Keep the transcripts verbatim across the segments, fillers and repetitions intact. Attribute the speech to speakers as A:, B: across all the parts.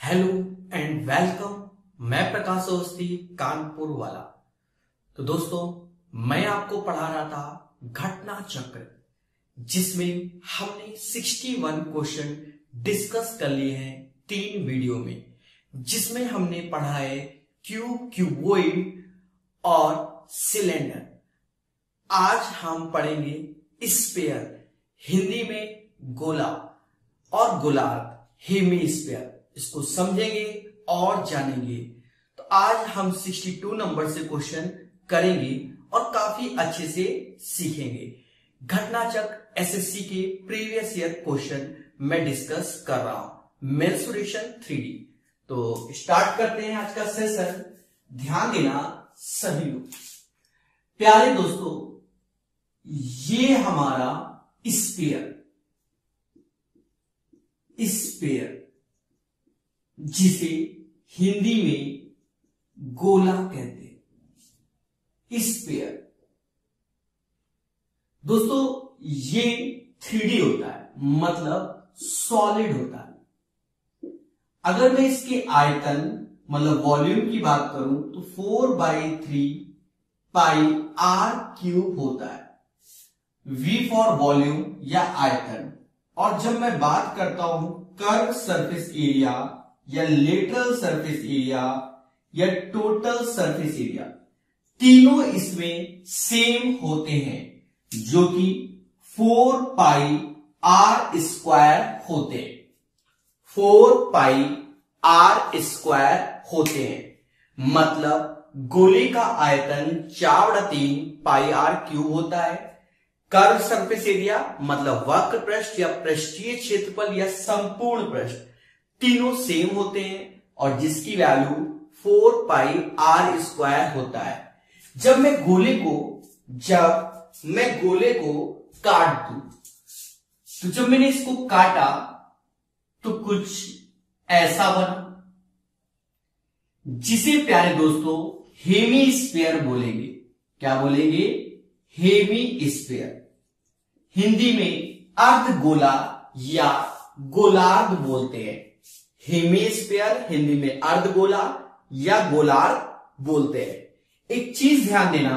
A: Hello and welcome. मैं प्रकाश अवस्थी कानपुर वाला। तो दोस्तों, मैं आपको पढ़ा रहा था घटना चक्र, जिसमें हमने इकसठ क्वेश्चन डिस्कस कर लिए हैं तीन वीडियो में, जिसमें हमने पढ़ा है क्यूब, क्यूबॉइड और सिलेंडर। आज हम पढ़ेंगे स्फीयर, हिंदी में गोला, और गोलार्ध, हेमीस्फीयर। इसको समझेंगे और जानेंगे। तो आज हम बासठ नंबर से क्वेश्चन करेंगे और काफी अच्छे से सीखेंगे। घटना चक्र एसएससी के प्रीवियस ईयर क्वेश्चन मैं डिस्कस कर रहा हूं, मेंसुरेशन थ्री डी। तो स्टार्ट करते हैं आज का सेशन। ध्यान देना सभी लोग। प्यारे दोस्तों, ये हमारा स्फीयर स्फीयर जिसे हिंदी में गोला कहते हैं, स्फीयर। दोस्तों, ये थ्री डी होता है, मतलब सॉलिड होता है। अगर मैं इसके आयतन मतलब वॉल्यूम की बात करूं तो four by three pi R cube होता है। वी फॉर वॉल्यूम या आयतन। और जब मैं बात करता हूं कर्व सरफेस एरिया या लेटरल सरफेस एरिया या टोटल सरफेस एरिया, तीनों इसमें सेम होते हैं, जो कि फोर पाई आर स्क्वायर होते हैं। फोर पाई आर स्क्वायर होते हैं, मतलब गोले का आयतन चार बटा तीन पाई आर क्यूब होता है। कर्व सरफेस एरिया मतलब वक्र पृष्ठ या पृष्ठीय क्षेत्रफल या संपूर्ण पृष्ठ, तीनों सेम होते हैं, और जिसकी value four pi R square होता है। जब मैं गोले को जब मैं गोले को काट दूं, तो जब मैंने इसको काटा तो कुछ ऐसा बना, जिसे प्यारे दोस्तों हेमीस्फीयर बोलेंगे। क्या बोलेंगे? हेमीस्फीयर। हिंदी में अर्धगोला या गोलार्ध बोलते हैं। हेमीस्फीयर हिंदी में अर्धगोला या गोलार्ध बोलते हैं। एक चीज ध्यान देना,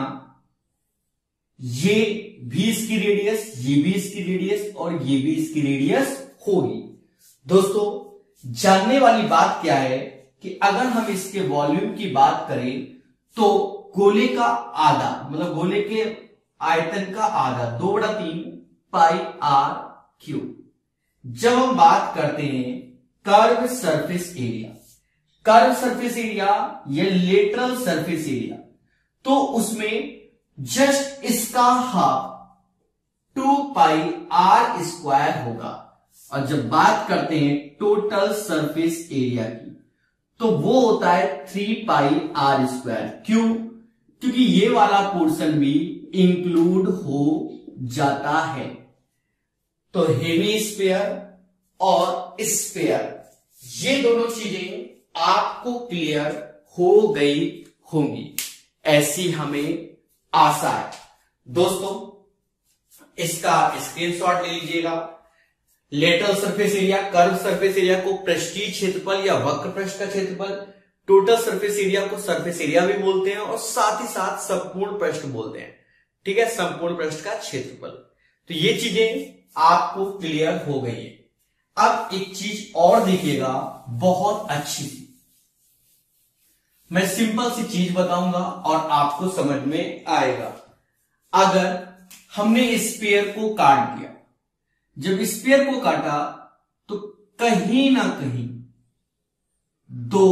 A: ये भी इसकी रेडियस, ये भी इसकी रेडियस और ये भी इसकी रेडियस होगी। दोस्तों, जानने वाली बात क्या है कि अगर हम इसके वॉल्यूम की बात करें तो गोले का आधा, मतलब गोले के आयतन का आधा, दो बटा तीन पाई आर क्यूब। जब हम बात करते हैं curve surface area, curve surface area या लेटरल सरफेस एरिया, तो उसमें जस्ट इसका half two pi R square होगा। और जब बात करते हैं टोटल सरफेस एरिया की, तो वो होता है थ्री पाई आर स्क्वायर। क्यों? क्योंकि ये वाला पोर्शन भी इंक्लूड हो जाता है। तो हेमीस्फीयर और स्फीयर, ये दोनों चीजें आपको क्लियर हो गई होंगी, ऐसी हमें आशा है। दोस्तों, इसका स्क्रीनशॉट ले लीजिएगा। Lateral surface area, curve surface area को पृष्ठीय क्षेत्रफल या वक्र पृष्ठ का क्षेत्रफल, टोटल सरफेस एरिया को सरफेस एरिया भी बोलते हैं, और साथ ही साथ संपूर्ण पृष्ठ बोलते हैं। ठीक है, संपूर्ण पृष्ठ का क्षेत्रफल। तो ये चीजें आपको क्लियर हो गई है। अब एक चीज और देखिएगा, बहुत अच्छी सी। मैं सिंपल सी चीज बताऊंगा और आपको समझ में आएगा। अगर हमने स्फीयर को काट दिया, जब स्फीयर को काटा तो कहीं ना कहीं दो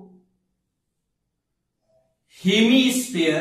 A: हेमीस्फीयर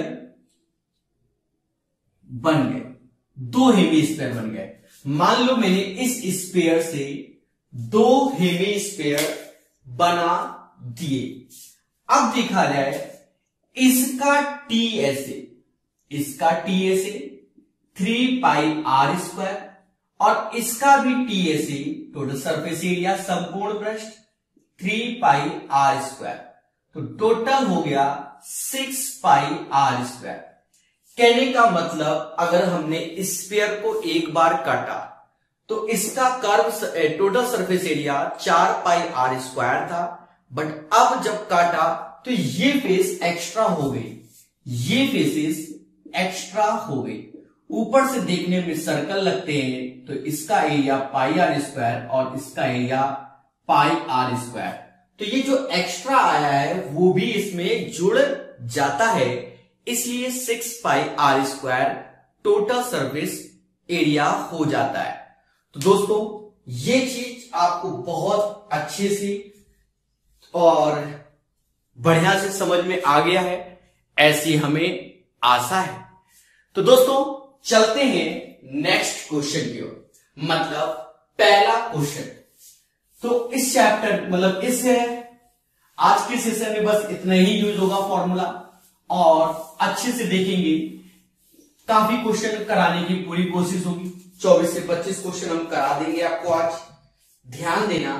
A: बन गए, दो हेमीस्फीयर बन गए। मान लो मैंने इस स्फीयर से दो हेमीस्फीयर बना दिए। अब देखा जाए, इसका टी ऐसे, इसका टी ऐसे थ्री पाई आर स्क्वायर, और इसका भी टी ऐसे, टोटल सरफेस एरिया संपूर्ण पृष्ठ थ्री पाई आर स्क्वायर। तो टोटल हो गया सिक्स पाई आर स्क्वायर। कहने का मतलब, अगर हमने स्फीयर को एक बार काटा तो इसका कर्व टोटल सरफेस एरिया चार पाई आर स्क्वायर था, बट अब जब काटा तो ये फेस एक्स्ट्रा हो गई, ये फेसेस एक्स्ट्रा हो गई। ऊपर से देखने में सर्कल लगते हैं तो इसका एरिया पाई आर स्क्वायर और इसका एरिया पाई आर स्क्वायर। तो ये जो एक्स्ट्रा आया है वो भी इसमें जुड़ जाता है, इसलिए six pi R square total surface area हो जाता है। तो दोस्तों ये चीज आपको बहुत अच्छे से और बढ़िया से समझ में आ गया है, ऐसी हमें आशा है। तो दोस्तों चलते हैं नेक्स्ट क्वेश्चन की ओर, मतलब पहला क्वेश्चन। तो इस चैप्टर मतलब इस आज के सेशन में बस इतना ही यूज होगा फॉर्मूला, और अच्छे से देखेंगे, काफी क्वेश्चन कराने की पूरी कोशिश होगी। चौबीस से पच्चीस क्वेश्चन हम करा देंगे आपको आज। ध्यान देना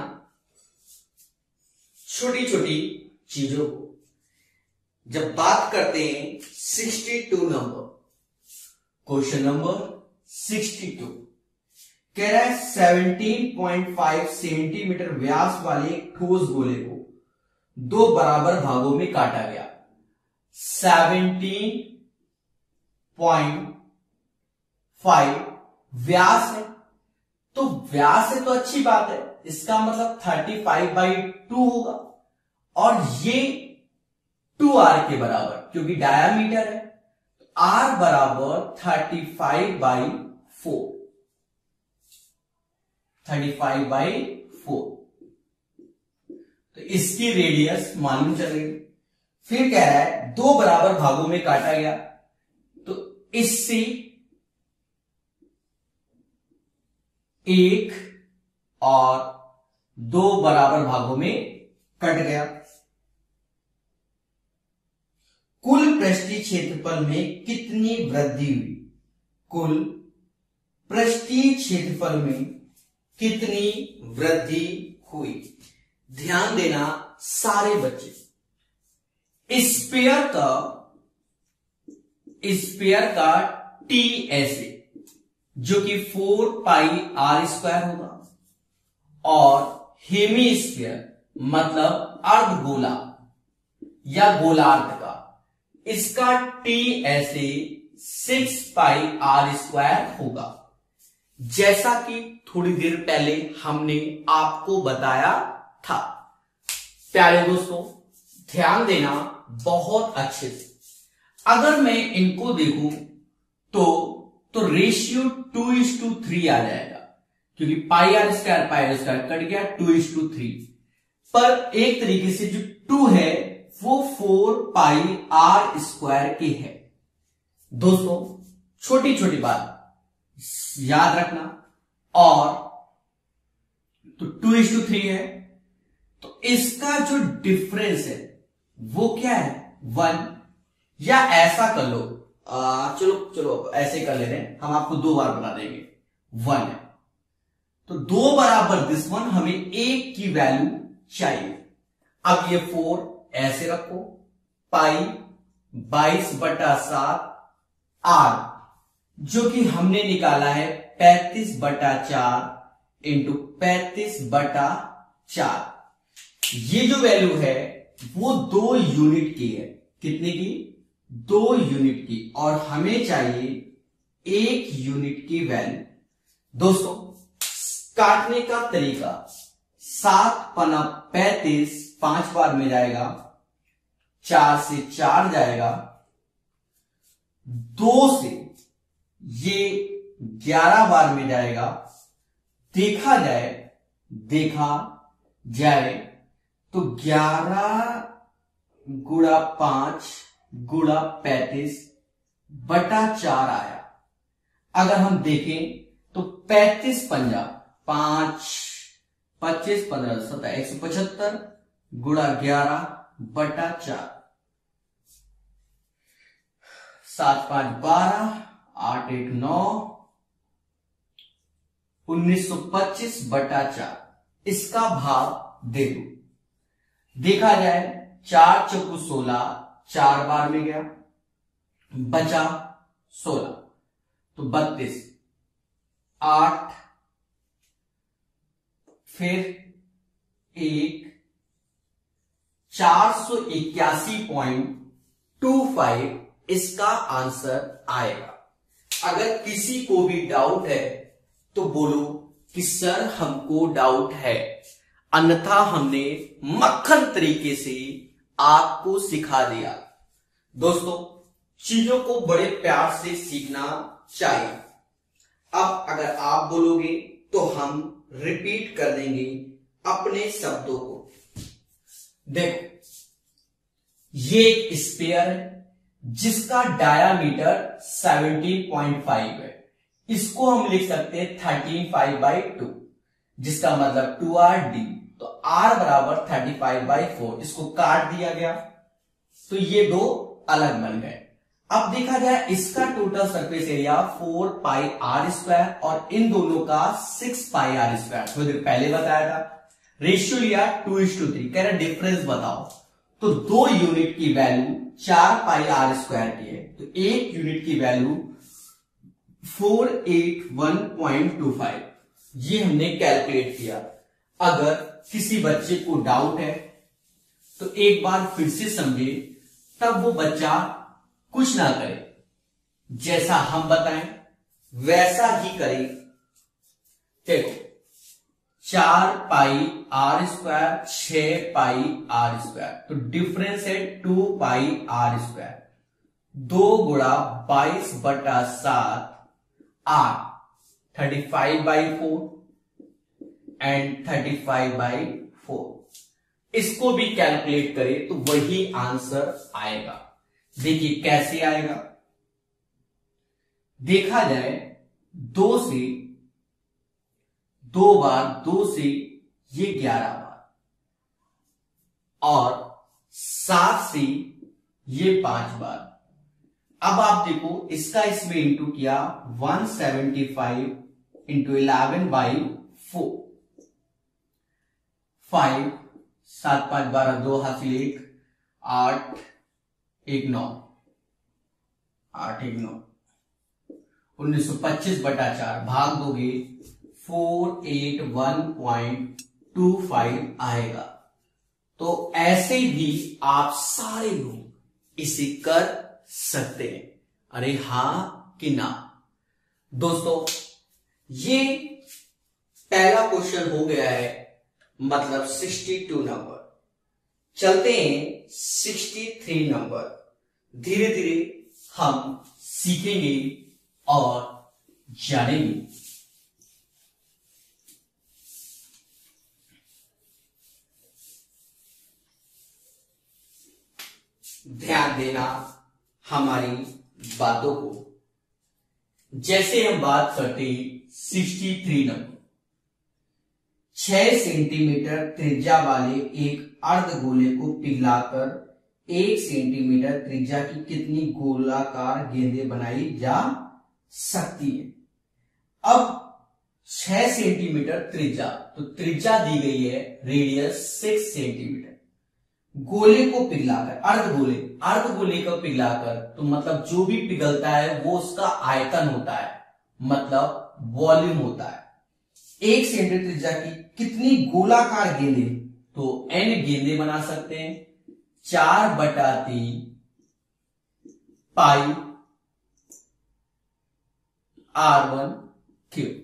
A: छोटी छोटी चीजों को। जब बात करते हैं बासठ नंबर, क्वेश्चन नंबर बासठ कह रहा है सत्रह पॉइंट पाँच सेंटीमीटर व्यास वाले एक ठोस गोले को दो बराबर भागों में काटा गया। सत्रह पॉइंट पाँच व्यास है, तो व्यास है तो अच्छी बात है, इसका मतलब पैंतीस बाई टू होगा, और ये टू आर के बराबर, क्योंकि डायामीटर है, आर बराबर पैंतीस बाई फोर, पैंतीस बाई फोर। तो इसकी रेडियस मालूम चल गई। फिर कह रहा है दो बराबर भागों में काटा गया, तो इससे एक और दो बराबर भागों में कट गया। कुल पृष्ठीय क्षेत्रफल में कितनी वृद्धि हुई? कुल पृष्ठीय क्षेत्रफल में कितनी वृद्धि हुई? ध्यान देना सारे बच्चे, स्पेयर का स्पेयर का टी ऐसे, जो कि फोर पाई आर स्क्वायर होगा, और हेमी स्फीयर मतलब अर्धगोला या गोलार्ध का, इसका टी ऐसे सिक्स पाई आर स्क्वायर होगा, जैसा कि थोड़ी देर पहले हमने आपको बताया था। प्यारे दोस्तों ध्यान देना बहुत अच्छे से। अगर मैं इनको देखूं तो तो ratio two is to three आ जाएगा, क्योंकि pi R square pi R square cut गया, टू इज टू थ्री। पर एक तरीके से जो टू है वो फोर पाई आर स्क्वायर के है। दोस्तों छोटी छोटी बात याद रखना, और तो टू इज टू थ्री है, तो इसका जो डिफरेंस है वो क्या है? वन। या ऐसा कर लो, आ, चलो चलो ऐसे कर ले रहे हैं हम, आपको दो बार बता देंगे। वन है तो दो बराबर दिस वन, हमें एक की वैल्यू चाहिए। अब ये फोर ऐसे रखो, पाई बाईस बटा सात आर, जो कि हमने निकाला है पैंतीस बटा चार इंटू पैंतीस बटा चार। ये जो वैल्यू है वो दो यूनिट की है। कितने की? दो यूनिट की, और हमें चाहिए एक यूनिट की वैल्यू। दोस्तों काटने का तरीका, सात पना पैंतीस, पांच बार में जाएगा, चार से चार जाएगा, दो से ये ग्यारह बार में जाएगा, देखा जाए देखा जाए तो ग्यारह गुड़ा पांच गुड़ा पैंतीस बटा चार आया। अगर हम देखें तो पैंतीस पंजा पांच, पच्चीस पंद्रह सत्रह, एक सौ पचहत्तर गुड़ा ग्यारह बटा चार, सात पांच बारह, आठ एक नौ, उन्नीस सौ पच्चीस बटा चार। इसका भाग दे दो, देखा जाए चार चौकू सोलह, चार बार में गया, बचा सोलह, तो बत्तीस, आठ, फिर एक, चार सौ इक्यासी पॉइंट टू फाइव इसका आंसर आएगा। अगर किसी को भी डाउट है तो बोलो कि सर हमको डाउट है, अन्यथा हमने मक्खन तरीके से आपको सिखा दिया। दोस्तों, चीजों को बड़े प्यार से सीखना चाहिए। अब अगर आप बोलोगे तो हम रिपीट कर देंगे अपने शब्दों को। देखो, ये एक स्फीयर है जिसका डायामीटर सत्रह पॉइंट फाइव है। इसको हम लिख सकते हैं थर्टीन फाइव बाई टू, जिसका मतलब टू आर डी। तो आर बराबर थर्टी फाइव बाई फोर, इसको काट दिया गया तो ये दो अलग बन गए। अब देखा जाए इसका total surface area four pi R square और इन दोनों का सिक्स पाई आर स्क्वायर। थोड़ी देर पहले बताया था। रेशियो लिया टू इज टू थ्री, कह रहा डिफरेंस बताओ। तो दो यूनिट की वैल्यू चार पाई आर स्क्वायर की है, तो एक यूनिट की value four eight one point two five, ये हमने कैलकुलेट किया। अगर किसी बच्चे को डाउट है तो एक बार फिर से समझे, तब वो बच्चा कुछ ना करे, जैसा हम बताएं वैसा ही करे। देखो, चार पाई आर स्क्वायर, छह पाई आर स्क्वायर, तो डिफरेंस है टू पाई आर स्क्वायर। दो गुणा बाईस बटा सात R, thirty five by four and thirty five by four. इसको भी कैलकुलेट करें तो वही आंसर आएगा। देखिए कैसे आएगा। देखा जाए दो से दो बार, दो से ये ग्यारह बार, और सात से ये पांच बार। अब आप देखो इसका इसमें इंटू किया one seventy five into eleven by four. Five, सात पांच बारह, दो हासिल एक, आठ एक नौ, आठ एक नौ, उन्नीस सौ पच्चीस बटा चार, भाग दोगे four eight one point two five आएगा। तो ऐसे भी आप सारे लोग इसे कर सकते हैं। अरे हां कि ना? दोस्तों, ये पहला क्वेश्चन हो गया है, मतलब बासठ नंबर। चलते हैं तिरसठ नंबर। धीरे धीरे हम सीखेंगे और जानेंगे। ध्यान देना हमारी बातों को। जैसे हम बात करते तिरसठ नंबर, छह सेंटीमीटर त्रिज्या वाले एक अर्धगोले को पिघलाकर एक सेंटीमीटर त्रिज्या की कितनी गोलाकार गेंदें बनाई जा सकती है। अब छह सेंटीमीटर त्रिज्या, तो त्रिज्या दी गई है, रेडियस सिक्स सेंटीमीटर। गोले को पिघलाकर, अर्धगोले अर्धगोले को पिघलाकर, तो मतलब जो भी पिघलता है वो उसका आयतन होता है, मतलब वॉल्यूम होता है। एक सेंटीमीटर त्रिज्या की कितनी गोलाकार गेंदें, तो एन गेंदें बना सकते हैं। चार बटा तीन पाई आर वन क्यूब।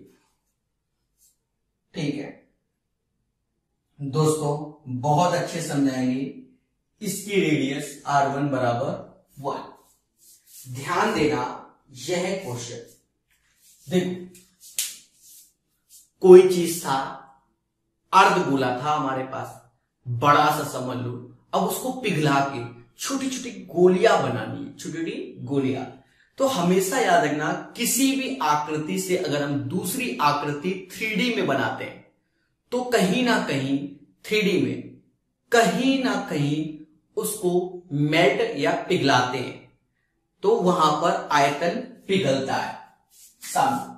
A: ठीक है दोस्तों, बहुत अच्छे समझाएंगे। इसकी रेडियस आर वन बराबर वन। ध्यान देना, यह क्वेश्चन देखो, कोई चीज था, अर्धगोला था हमारे पास, बड़ा सा समझ लो। अब उसको पिघला के छोटी छोटी गोलियां बनानी है, छोटी छोटी गोलियां। तो हमेशा याद रखना, किसी भी आकृति से अगर हम दूसरी आकृति थ्री डी में बनाते हैं तो कहीं ना कहीं थ्री डी में कहीं ना कहीं उसको मेल्ट या पिघलाते हैं, तो वहां पर आयतन पिघलता है। सामने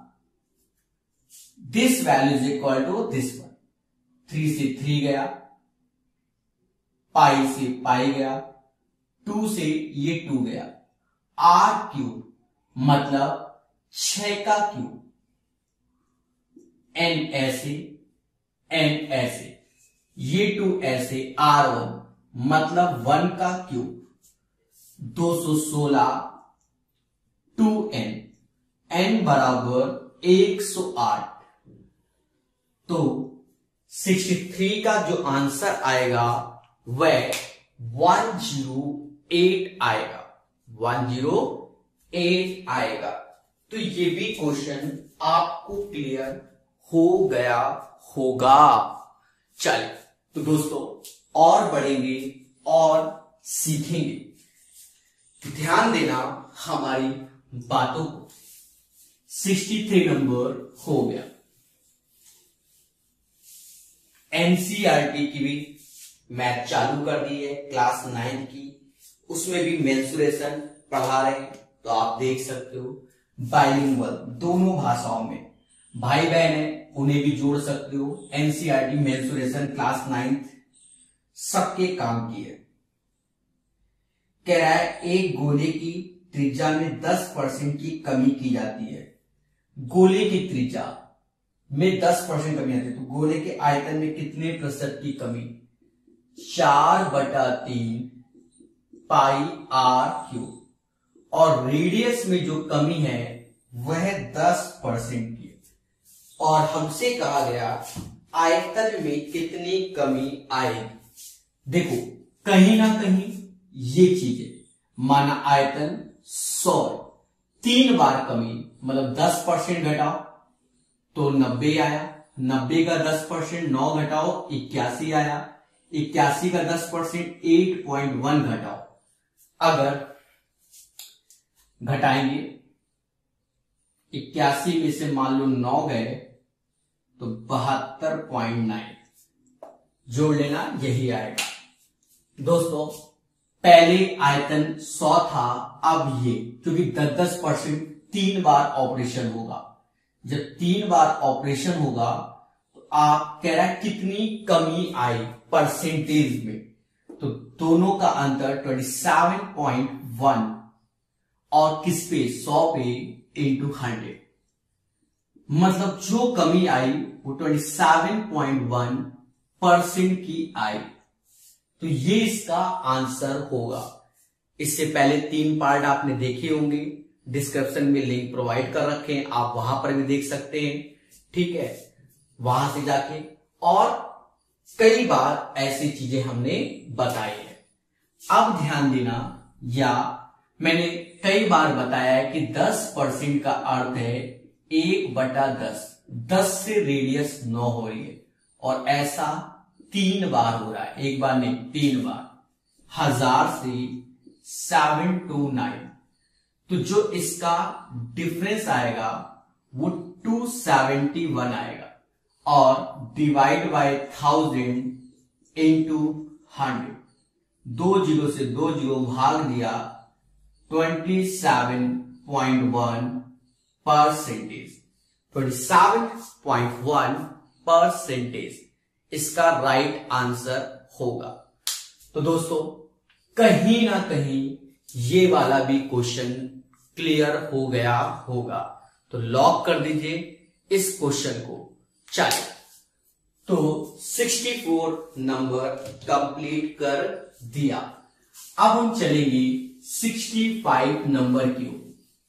A: this value is equal to this one. Three से थ्री गया, पाई से पाई गया, टू से ये टू गया, आर क्यूब मतलब छह का क्यूब, एन ऐसे, एन ऐसे, ये टू ऐसे, आर वन मतलब वन का क्यूब दो सौ सोलह टू एन, एन बराबर एक सौ आठ। तो तिरसठ का जो आंसर आएगा वह एक सौ आठ आएगा, एक सौ आठ आएगा। तो ये भी क्वेश्चन आपको क्लियर हो गया होगा। चलिए तो दोस्तों और बढ़ेंगे और सीखेंगे, ध्यान देना हमारी बातों को। तिरसठ नंबर हो गया। एनसीईआरटी की भी मैथ चालू कर दी है, क्लास नाइन्थ की, उसमें भी मेंसुरेशन पढ़ा रहे हैं, तो आप देख सकते हो। बाइलिंगुअल, दोनों भाषाओं में, भाई बहन है उन्हें भी जोड़ सकते हो। एनसीईआरटी मेंसुरेशन क्लास नाइन्थ सबके काम की है। कह रहा है एक गोले की त्रिज्या में दस परसेंट की कमी की जाती है। गोले की त्रिज्या में दस परसेंट कमी आती है, तो गोले के आयतन में कितने प्रतिशत की कमी? चार बटा तीन पाई आर क्यूब। और रेडियस में जो कमी है वह दस परसेंट की। और हमसे कहा गया आयतन में कितनी कमी आएगी। देखो कहीं ना कहीं ये चीजें, माना आयतन सौ, तीन बार कमी मतलब दस परसेंट घटाओ तो नब्बे आया, नब्बे का दस परसेंट नौ घटाओ इक्यासी आया, इक्यासी का दस परसेंट आठ पॉइंट वन घटाओ। अगर घटाएंगे इक्यासी में से मान लो नौ गए तो बहत्तर पॉइंट नाइन, जोड़ लेना यही आएगा। दोस्तों पहले आयतन सौ था, अब ये क्योंकि दस दस परसेंट तीन बार ऑपरेशन होगा, जब तीन बार ऑपरेशन होगा तो आप कह रहा है कितनी कमी आई परसेंटेज में, तो दोनों का अंतर सत्ताईस पॉइंट वन और किस पे सौ पे इंटू हंड्रेड, मतलब जो कमी आई वो सत्ताईस पॉइंट वन परसेंट की आई। तो ये इसका आंसर होगा। इससे पहले तीन पार्ट आपने देखे होंगे, डिस्क्रिप्शन में लिंक प्रोवाइड कर रखे हैं, आप वहां पर भी देख सकते हैं, ठीक है, वहां से जाके। और कई बार ऐसी चीजें हमने बताई है। अब ध्यान देना, या मैंने कई बार बताया है कि दस परसेंट का अर्थ है एक बटा दस, दस से रेडियस नौ हो रही है, और ऐसा तीन बार हो रहा है, एक बार नहीं तीन बार, हजार से सेवन टू नाइन। तो जो इसका डिफरेंस आएगा वो टू सेवेंटी वन आएगा, और divide by thousand into hundred, दो जीरो से दो जीरो भाग दिया, twenty seven point one percentage, twenty seven point one percentage इसका राइट आंसर होगा। तो दोस्तों कहीं ना कहीं ये वाला भी क्वेश्चन क्लियर हो गया होगा, तो लॉक कर दीजिए इस क्वेश्चन को। चलिए तो चौंसठ नंबर कंप्लीट कर दिया। अब हम चलेंगे पैंसठ नंबर की ओर।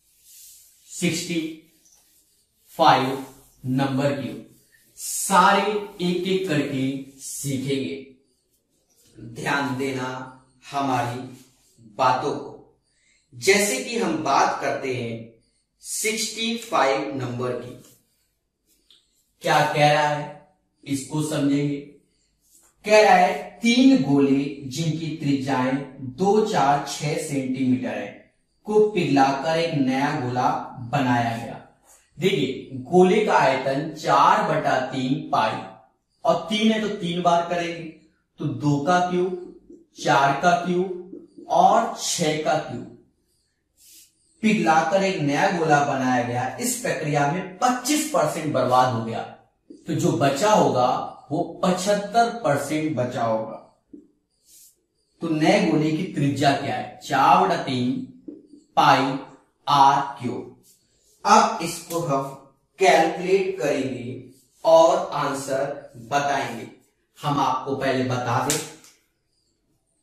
A: पैंसठ नंबर की ओर सारे एक एक करके सीखेंगे, ध्यान देना हमारी बातों को। जैसे कि हम बात करते हैं पैंसठ नंबर की, क्या कह रहा है इसको समझेंगे। कह रहा है तीन गोले जिनकी त्रिज्याएं दो चार छह सेंटीमीटर है को पिघलाकर एक नया गोला बनाया गया। देखिए गोले का आयतन चार बटा तीन पाई, और तीन है तो तीन बार करेंगे, तो दो का क्यूब, चार का क्यूब और छह का क्यूब पिघलाकर एक नया गोला बनाया गया। इस प्रक्रिया में पच्चीस परसेंट बर्बाद हो गया, तो जो बचा होगा वो पचहत्तर परसेंट बचा होगा। तो नए गोले की त्रिज्या क्या है? चार बटा तीन पाई आर क्यूब। अब इसको हम कैलकुलेट करेंगे और आंसर बताएंगे। हम आपको पहले बता दें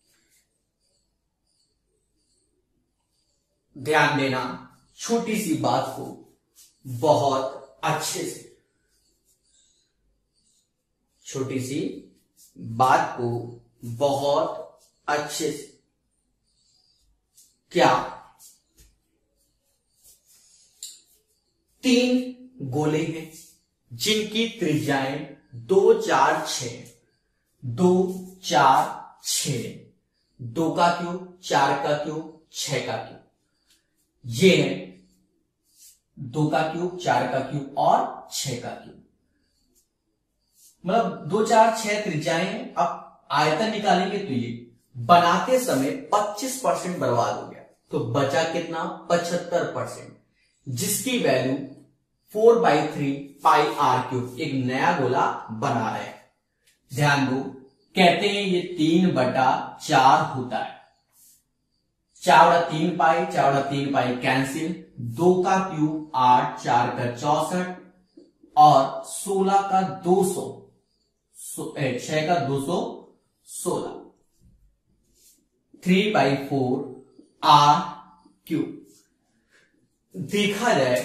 A: ध्यान देना, छोटी सी बात को बहुत अच्छे से, छोटी सी बात को बहुत अच्छे से, क्या तीन गोले हैं जिनकी त्रिज्याएं दो चार छ, दो चार छ, दो का क्यूब, चार का क्यूब, छह का क्यूब, ये है दो का क्यूब, चार का क्यूब और छह का क्यूब। मतलब दो चार छह त्रिज्याएं। अब आयतन निकालेंगे तो ये बनाते समय पच्चीस परसेंट बर्बाद हो गया, तो बचा कितना, पचहत्तर परसेंट, जिसकी value four by three pi R cube, एक नया गोला बना रहे हैं। ध्यान दो, कहते हैं ये तीन बटा चार होता है, चार बटा तीन पाई, चार बटा तीन पाई कैंसिल, दो का क्यूब आठ, चार का चौसठ और सोलह का दो सौ, छह का दो सौ सोलह, three by four R cube. देखा जाए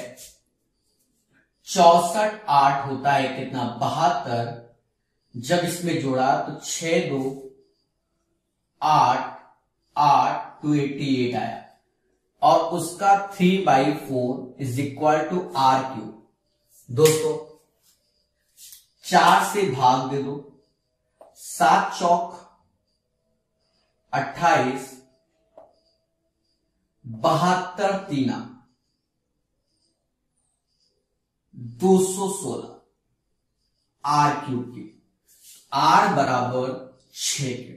A: चौसठ आठ होता है कितना, बहत्तर, जब इसमें जोड़ा तो छह दो आठ, आठ टू एट्टी एट आया, और उसका three by four is equal to R cube. दोस्तों चार से भाग दे दो, सात चौक अट्ठाईस, बहत्तर तीना दो सौ सोलह आर क्यूब की, आर बराबर छह क्यूब,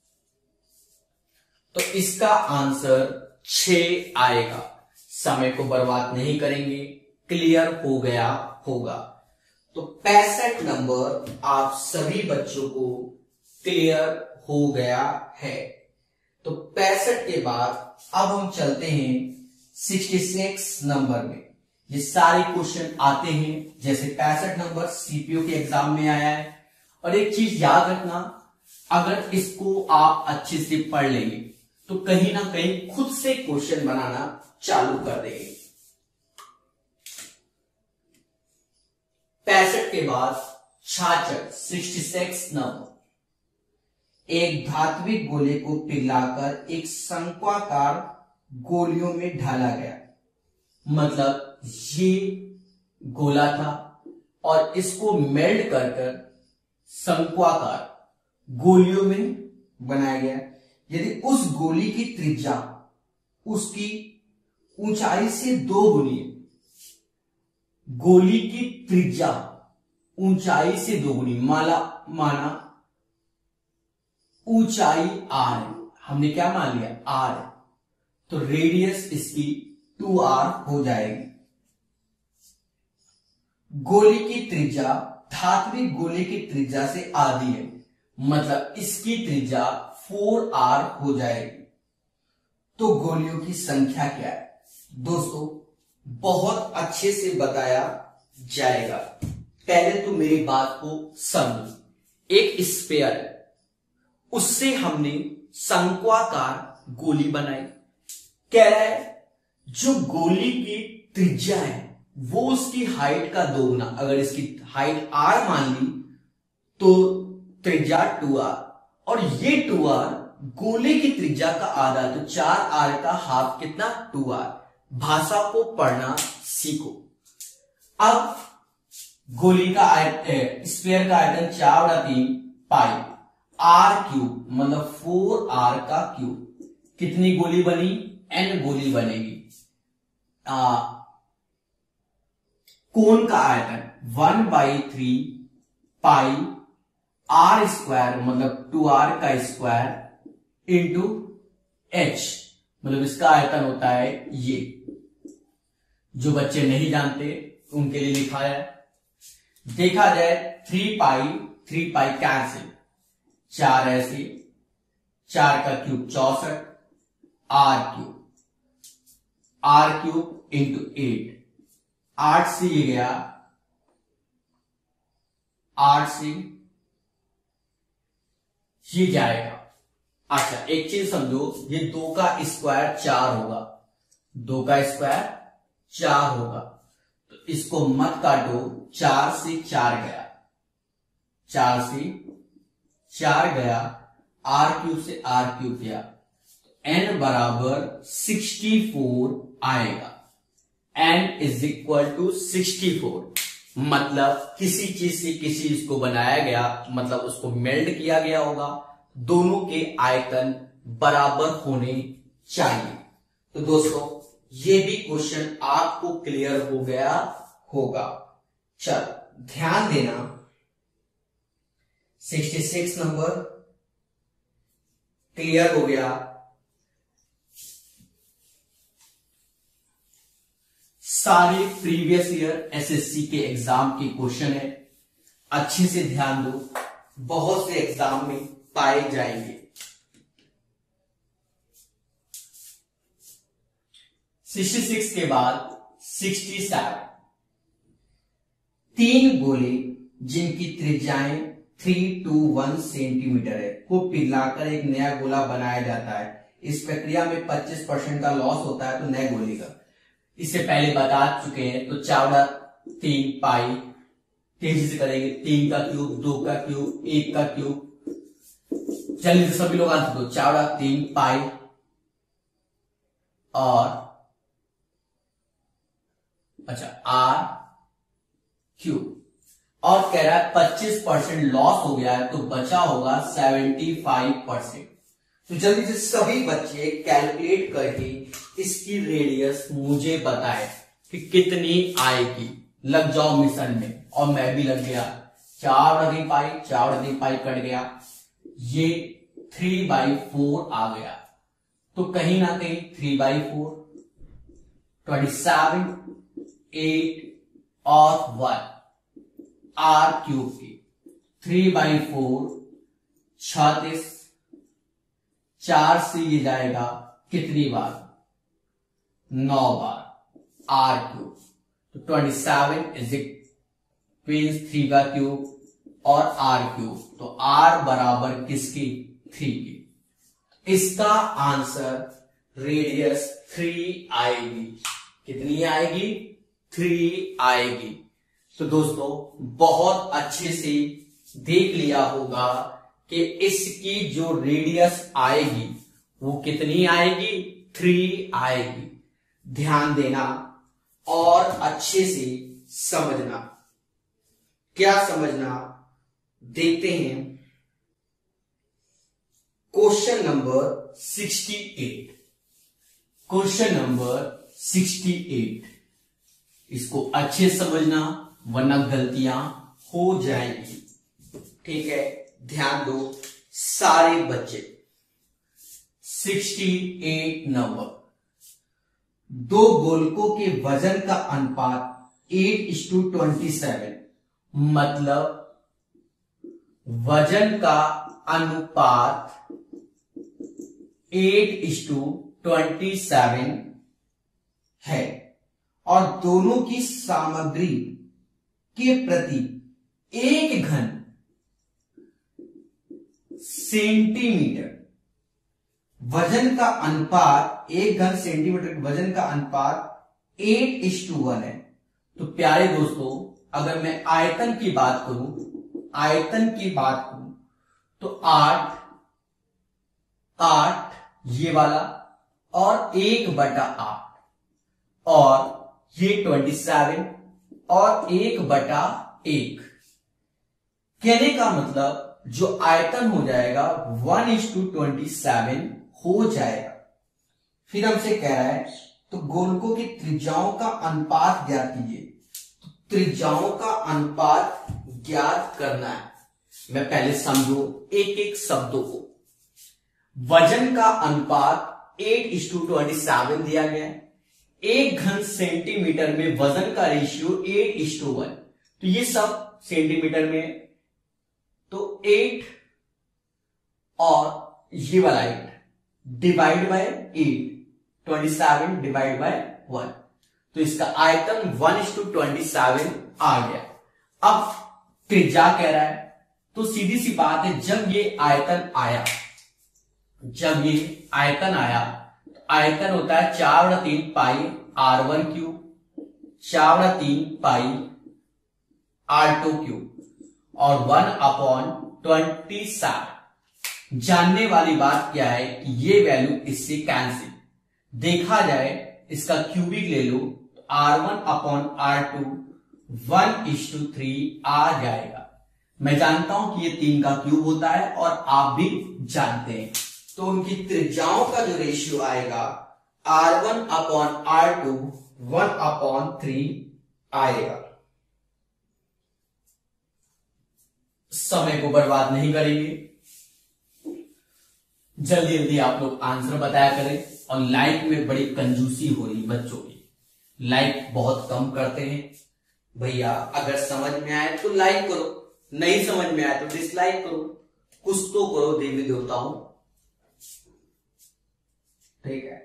A: तो इसका आंसर छह आएगा। समय को बर्बाद नहीं करेंगे, क्लियर हो गया होगा। तो पैंसठ नंबर आप सभी बच्चों को क्लियर हो गया है। तो पैंसठ के बाद अब हम चलते हैं छियासठ नंबर में। ये सारे क्वेश्चन आते हैं, जैसे पैंसठ नंबर सीपीओ के एग्जाम में आया है। और एक चीज याद रखना, अगर इसको आप अच्छे से पढ़ लेंगे तो कहीं ना कहीं खुद से क्वेश्चन बनाना चालू कर देंगे। पैंसठ के बाद छियासठ, छियासठ नंबर, एक धात्विक गोले को पिघलाकर एक शंक्वाकार गोलियों में ढाला गया। मतलब ये गोला था और इसको मेल्ट कर कर शंक्वाकार गोलियों में बनाया गया। यदि उस गोली की त्रिज्या उसकी ऊंचाई से दो गुनी, गोली की त्रिज्या ऊंचाई से दो गुनी, माला माना ऊंचाई आर, हमने क्या मान लिया, आर, तो रेडियस इसकी टू आर हो जाएगी। गोली की त्रिज्या धात्विक गोले की त्रिज्या से आधी है, मतलब इसकी त्रिज्या फोर आर हो जाएगी। तो गोलियों की संख्या क्या है दोस्तों, बहुत अच्छे से बताया जाएगा। पहले तो मेरी बात को समझो। एक स्फीयर है, उससे हमने शंक्वाकार गोली बनाई। कह रहा है जो गोली की त्रिज्या है वो उसकी हाइट का दोगुना, अगर इसकी हाइट आर मान ली तो त्रिज्या टू आर, और ये टू आर गोले की त्रिज्या का आधा, तो चार आर का हाफ कितना, टू आर। भाषा को पढ़ना सीखो। अब गोली का आयतन, स्फीयर का आयतन चार बटा तीन पाई आर क्यूब, मतलब फोर आर का क्यूब। कितनी गोली बनी, एन गोली बनेगी। आ, कोण का आयतन one by three pi R square, मतलब टू आर का स्क्वायर इंटू एच, मतलब इसका आयतन होता है ये। जो बच्चे नहीं जानते उनके लिए लिखा है। देखा जाए three pi three pi cancel, चार ऐसे, चार का क्यूब चौसठ, R cube, R cube into eight, आठ से ये गया, आठ से ये जाएगा। अच्छा एक चीज समझो, ये दो का स्क्वायर चार होगा, दो का स्क्वायर चार होगा, तो इसको मत काटो, चार से चार गया, चार से चार गया, आर क्यूब से आर क्यूब गया, तो एन बराबर सिक्सटी फोर आएगा। N is equal to sixty four, मतलब किसी चीज से किसी चीज को बनाया गया, मतलब उसको मेल्ट किया गया होगा, दोनों के आयतन बराबर होने चाहिए। तो दोस्तों ये भी क्वेश्चन आपको क्लियर हो गया होगा। चल ध्यान देना, छियासठ नंबर क्लियर हो गया। सारे प्रीवियस ईयर एसएससी के एग्जाम के क्वेश्चन है, अच्छे से ध्यान दो, बहुत से एग्जाम में पाए जाएंगे। छियासठ के बाद सड़सठ, तीन गोले जिनकी त्रिज्याएं तीन टू एक सेंटीमीटर है को पिघलाकर एक नया गोला बनाया जाता है। इस प्रक्रिया में पच्चीस परसेंट का लॉस होता है तो नए गोले का। इससे पहले बता चुके हैं, तो चौदह तीन पाई, तेजी से करेंगे, तीन का क्यूब, दो का क्यूब, एक का क्यूब। चलिए सभी लोग आंसर दो, चौदह तीन पाई और अच्छा आर क्यूब, और कह रहा है पच्चीस परसेंट लॉस हो गया है तो बचा होगा पचहत्तर परसेंट। तो जल्दी से सभी बच्चे कैलकुलेट करके इसकी रेडियस मुझे बताए कि कितनी आएगी। लग जाओ मिशन में, और मैं भी लग गया। चार आधी पाई, चार आधी पाई कट गया, ये थ्री बाई फोर आ गया, तो कहीं ना कहीं three by four, twenty seven, eight और वन आर क्यूब की, थ्री बाई फोर छत्तीस, चार से ये जाएगा कितनी बार, नौ बार आर क्यूब, तो twenty seven is equal three का क्यूब और आर क्यूब, तो आर बराबर किसकी, थ्री की। इसका आंसर रेडियस थ्री आएगी। कितनी आएगी, थ्री आएगी। तो दोस्तों बहुत अच्छे से देख लिया होगा कि इसकी जो रेडियस आएगी वो कितनी आएगी, थ्री आएगी। ध्यान देना और अच्छे से समझना। क्या समझना, देखते हैं क्वेश्चन नंबर अड़सठ। क्वेश्चन नंबर अड़सठ, इसको अच्छे समझना वरना गलतियां हो जाएंगी। ठीक है, ध्यान दो सारे बच्चे। अड़सठ नंबर, दो गोलकों के वजन का अनुपात एट इस टू ट्वेंटी सेवन, मतलब वजन का अनुपात एट इस टू ट्वेंटी सेवन है और दोनों की सामग्री के प्रति एक घन सेंटीमीटर वजन का अनुपात, एक घन सेंटीमीटर वजन का अनुपात एट इस टू वन है। तो प्यारे दोस्तों अगर मैं आयतन की बात करूं, आयतन की बात करूं तो आठ आठ ये वाला और एक बटा आठ और ये ट्वेंटी सेवन और एक बटा एक। कहने का मतलब जो आयतन हो जाएगा one is to twenty seven हो जाएगा। फिर हमसे कह रहा है तो गोलकों की त्रिज्याओं का अनुपात ज्ञात कीजिए। तो त्रिज्याओं का अनुपात ज्ञात करना है। मैं पहले समझो एक एक शब्दों को। वजन का अनुपात eight is to twenty seven दिया गया है। एक घन सेंटीमीटर में वजन का ratio eight is to one, तो ये सब सेंटीमीटर में, तो एट और ये वाला eight divide by eight, twenty seven divide by one, तो इसका आयतन one is to twenty seven आ गया। अब त्रिज्या कह रहा है तो सीधी सी बात है, जब ये आयतन आया जब ये आयतन आया आयतन होता है चार बटा तीन पाई आर वन क्यूब, चार बटा तीन पाई आर टू क्यूब और वन अपॉन ट्वेंटी सेवन। जानने वाली बात क्या है कि ये वैल्यू इससे कैंसिल, देखा जाए इसका क्यूबिक ले लो तो R one upon R two one is to three आ जाएगा। मैं जानता हूं कि ये तीन का क्यूब होता है और आप भी जानते हैं, तो उनकी त्रिज्याओं का जो रेशियो आएगा R one upon R two one upon three आएगा। समय को बर्बाद नहीं करेंगे, जल्दी जल्दी आप लोग आंसर बताया करें। और लाइक में बड़ी कंजूसी हो रही बच्चों की, लाइक बहुत कम करते हैं। भैया अगर समझ में आए तो लाइक करो, नहीं समझ में आए तो डिसलाइक करो, कुछ तो करो देवी देवताओं, ठीक है।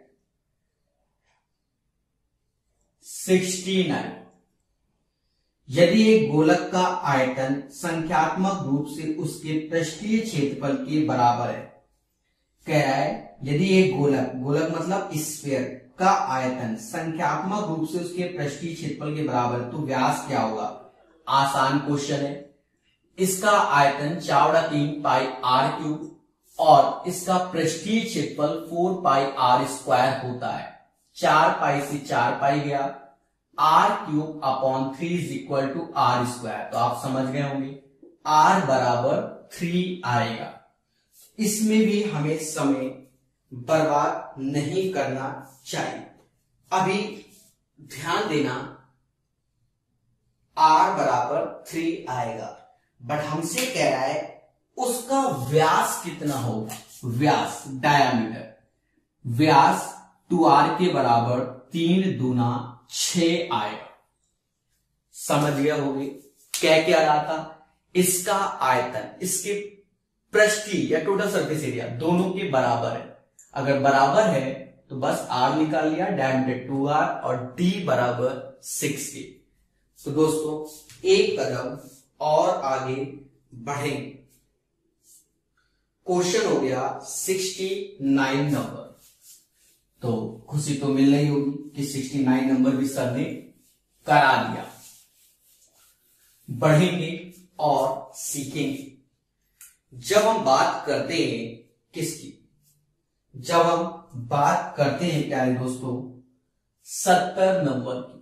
A: सिक्सटी नाइन, यदि एक गोलक का आयतन संख्यात्मक रूप से उसके पृष्ठीय क्षेत्रफल के बराबर है, कह रहा है यदि एक गोलक, गोलक मतलब स्फीयर का आयतन संख्यात्मक रूप से उसके पृष्ठीय क्षेत्रफल के बराबर है, तो व्यास क्या होगा? आसान क्वेश्चन है। इसका आयतन चार बटा तीन पाई आर क्यूब और इसका पृष्ठीय क्षेत्रफल फोर पाई आर स्क्वायर होता है। चार पाई से चार पाई गया, R cube upon three is equal to R square, तो आप समझ गए होंगे आर बराबर थ्री आएगा। इसमें भी हमें समय बर्बाद नहीं करना चाहिए। अभी ध्यान देना, आर बराबर थ्री आएगा, बट हमसे कह रहा है उसका व्यास कितना होगा? व्यास डायामीटर, व्यास टू आर के बराबर तीन दूना छह आएगा। समझ गया होगी क्या क्या रहा था? इसका आयतन इसके पृष्ठीय या टोटल सरफेस एरिया दोनों के बराबर है। अगर बराबर है तो बस आर निकाल लिया, डायमीटर टू आर और डी बराबर सिक्स के। तो दोस्तों एक कदम और आगे बढ़ेंगे। क्वेश्चन हो गया सिक्सटी नाइन नंबर। तो खुशी तो मिल रही होगी कि सिक्सटी नाइन नंबर भी सर ने करा दिया। बढ़ेंगे और सीखेंगे। जब हम बात करते हैं किसकी? जब हम बात करते हैं प्यारे दोस्तों सत्तर नंबर की।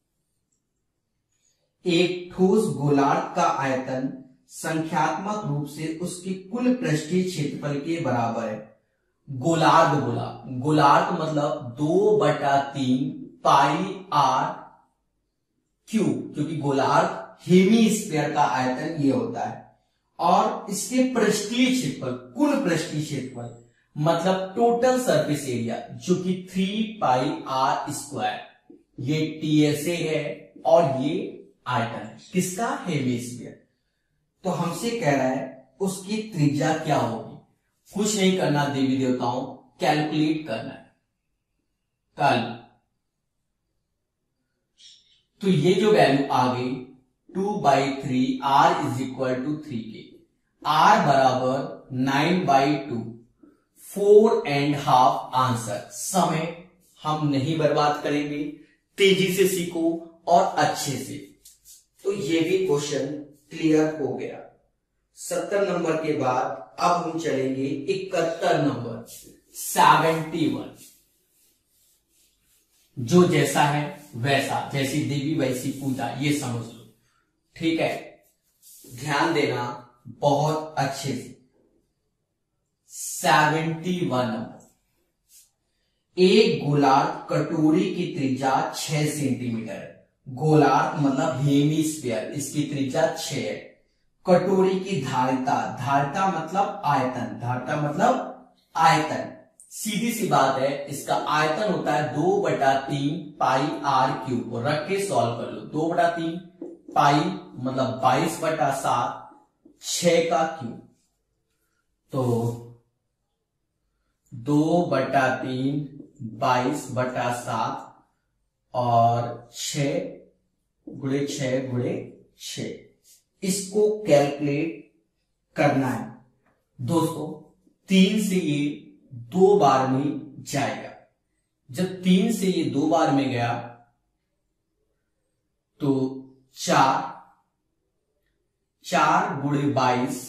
A: एक ठोस गोलार्ध का आयतन संख्यात्मक रूप से उसके कुल पृष्ठीय क्षेत्रफल के बराबर है। गोलार्ध बोला, गोलार्ध मतलब दो बटा तीन पाई आर क्यूब, क्योंकि गोलार्ध हेमी स्फीयर का आयतन ये होता है। और इसके पृष्ठीय क्षेत्रफल, कुल पृष्ठीय क्षेत्रफल मतलब टोटल सरफेस एरिया, जो कि थ्री पाई आर स्क्वायर, ये टीएसए है और ये आयतन है किसका? हेमिस्फीयर। तो हमसे कह रहा है उसकी त्रिज्या क्या होगी? कुछ नहीं करना देवी देवताओं, कैलकुलेट करना है कल। तो ये जो वैल्यू आ गई two by three R is equal to three के, आर बराबर nine by two, four and half answer. समय हम नहीं बर्बाद करेंगे, तेजी से सीखो और अच्छे से। तो ये भी क्वेश्चन क्लियर हो गया। सत्तर नंबर के बाद अब हम चलेंगे इकहत्तर नंबर, सेवेंटी वन। जो जैसा है वैसा, जैसी देवी वैसी पूजा, ये समझ लो, ठीक है। ध्यान देना बहुत अच्छे से। सेवेंटी वन नंबर, एक गोलार्ध कटोरी की त्रिज्या छह सेंटीमीटर है। गोलार्ध मतलब हेमिस्फीयर, इसकी त्रिज्या छह है। कटोरी की धारिता, धारिता मतलब आयतन, धारिता मतलब आयतन, सीधी सी बात है, इसका आयतन होता है दो बटा तीन पाई आर क्यूब। रख के सॉल्व कर लो, दो बटा तीन पाई मतलब बाईस बटा सात, छह का क्यूब, तो दो बटा तीन बाईस बटा सात और छह गुणे छह गुणे छह, इसको कैलकुलेट करना है दोस्तों। तीन से ये दो बार में जाएगा, जब तीन से ये दो बार में गया तो चार, चार गुणे बाईस,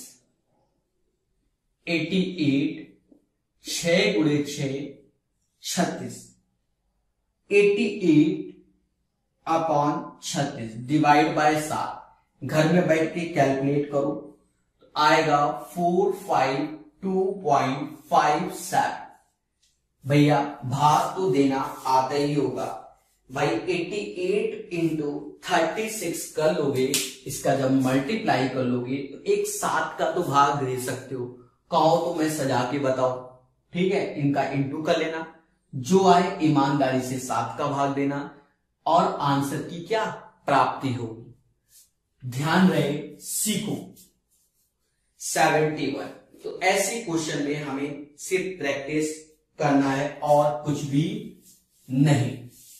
A: एटी एट, छह गुणे छह, छत्तीस, एटी एट अपॉन छत्तीस डिवाइड बाय सात। घर में बैठ के कैलकुलेट करो तो आएगा four five two point five seven. भैया भाग तो देना आता ही होगा भाई। अट्ठासी इंटू थर्टी सिक्स कर लोगे, इसका जब मल्टीप्लाई कर लोगे तो एक सात का तो भाग दे सकते हो। कहो तो मैं सजा के बताओ, ठीक है। इनका इंटू कर लेना, जो आए ईमानदारी से सात का भाग देना और आंसर की क्या प्राप्ति होगी। ध्यान रहे, सीखो। Seventy one. तो ऐसे क्वेश्चन में हमें सिर्फ प्रैक्टिस करना है और कुछ भी नहीं।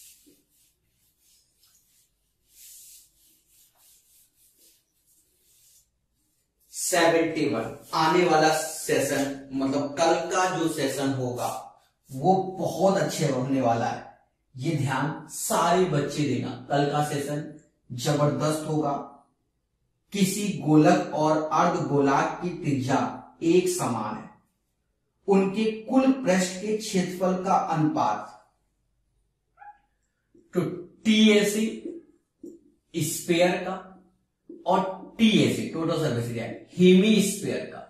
A: सेवेंटी वन आने वाला सेशन, मतलब कल का जो सेशन होगा वो बहुत अच्छे होने वाला है। ये ध्यान सारे बच्चे देना, कल का सेशन जबरदस्त होगा। किसी गोलक और अर्धगोलक की त्रिज्या एक समान है, उनके कुल पृष्ठ के क्षेत्रफल का अनुपात तो टीएसी स्फीयर का और TSA total surface area hemisphere का।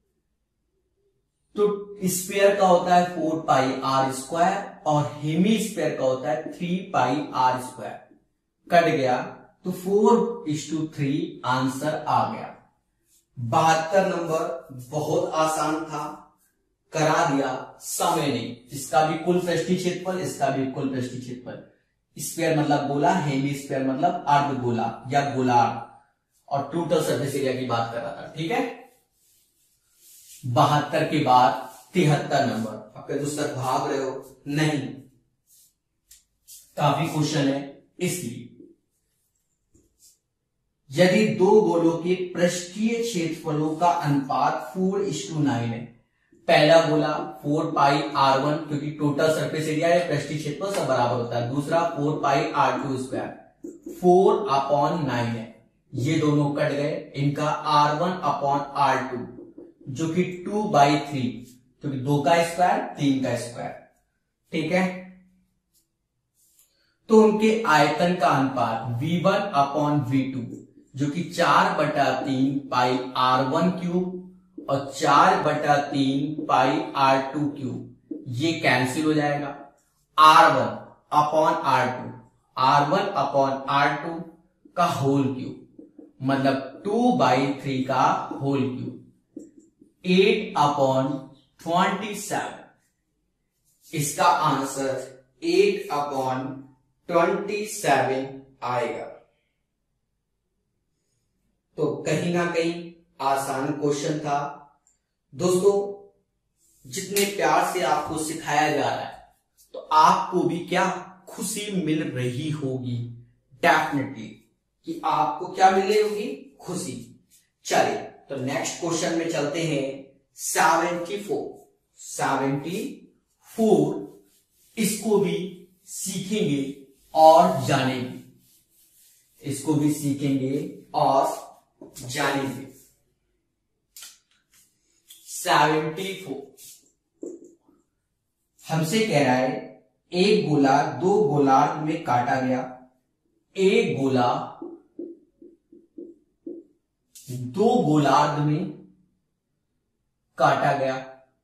A: तो स्फीयर का होता है फोर पाई आर स्क्वायर और हेमी स्फीयर का होता है three pi R square. Cut गया तो four is to three answer आ गया। बहत्तर नंबर बहुत आसान था, करा दिया समय नहीं। इसका भी कुल पृष्ठीय क्षेत्रफल, इसका भी कुल पृष्ठीय क्षेत्रफल। स्फीयर मतलब गोला, हेमी स्फीयर मतलब अर्धगोला या गोलार्ध, और टोटल सरफेस एरिया की बात कर रहा था, ठीक है। बहत्तर के बाद तिहत्तर नंबर। आपके दोस्त भाग रहे हो नहीं, काफी क्वेश्चन है इसलिए। यदि दो गोलों के पृष्ठीय क्षेत्रफलों का अनुपात फोर इज टू नाइन है, पहला गोला फोर पाई आर वन, क्योंकि टोटल सरफेस एरिया या पृष्ठीय क्षेत्रफल सब बराबर होता है। दूसरा four pi R two square, four upon nine है, ये दोनों कट गए। इनका R one upon R two जो कि टू बाई थ्री, क्योंकि दो का स्क्वायर तीन का स्क्वायर, ठीक है। तो उनके आयतन का अनुपात V one upon V two जो कि चार बटा तीन पाई आर वन क्यूब और चार बटा तीन पाई आर टू क्यूब, ये कैंसिल हो जाएगा। R one upon R two, R one upon R two का होल क्यूब मतलब टू बाई थ्री का whole cube, eight upon twenty seven. इसका answer eight upon twenty seven आएगा। तो कहीं ना कहीं आसान क्वेश्चन था दोस्तों। जितने प्यार से आपको सिखाया जा रहा है तो आपको भी क्या खुशी मिल रही होगी, डेफिनेटली कि आपको क्या मिल रही होगी, खुशी। चलिए तो नेक्स्ट क्वेश्चन में चलते हैं। सेवेंटी फोर सेवेंटी फोर इसको भी सीखेंगे और जानेंगे, इसको भी सीखेंगे और जानेंगे। सेवेंटी फोर हमसे कह रहा है एक गोला दो गोलार्ध में काटा गया। एक गोला दो गोलार्ध में काटा गया।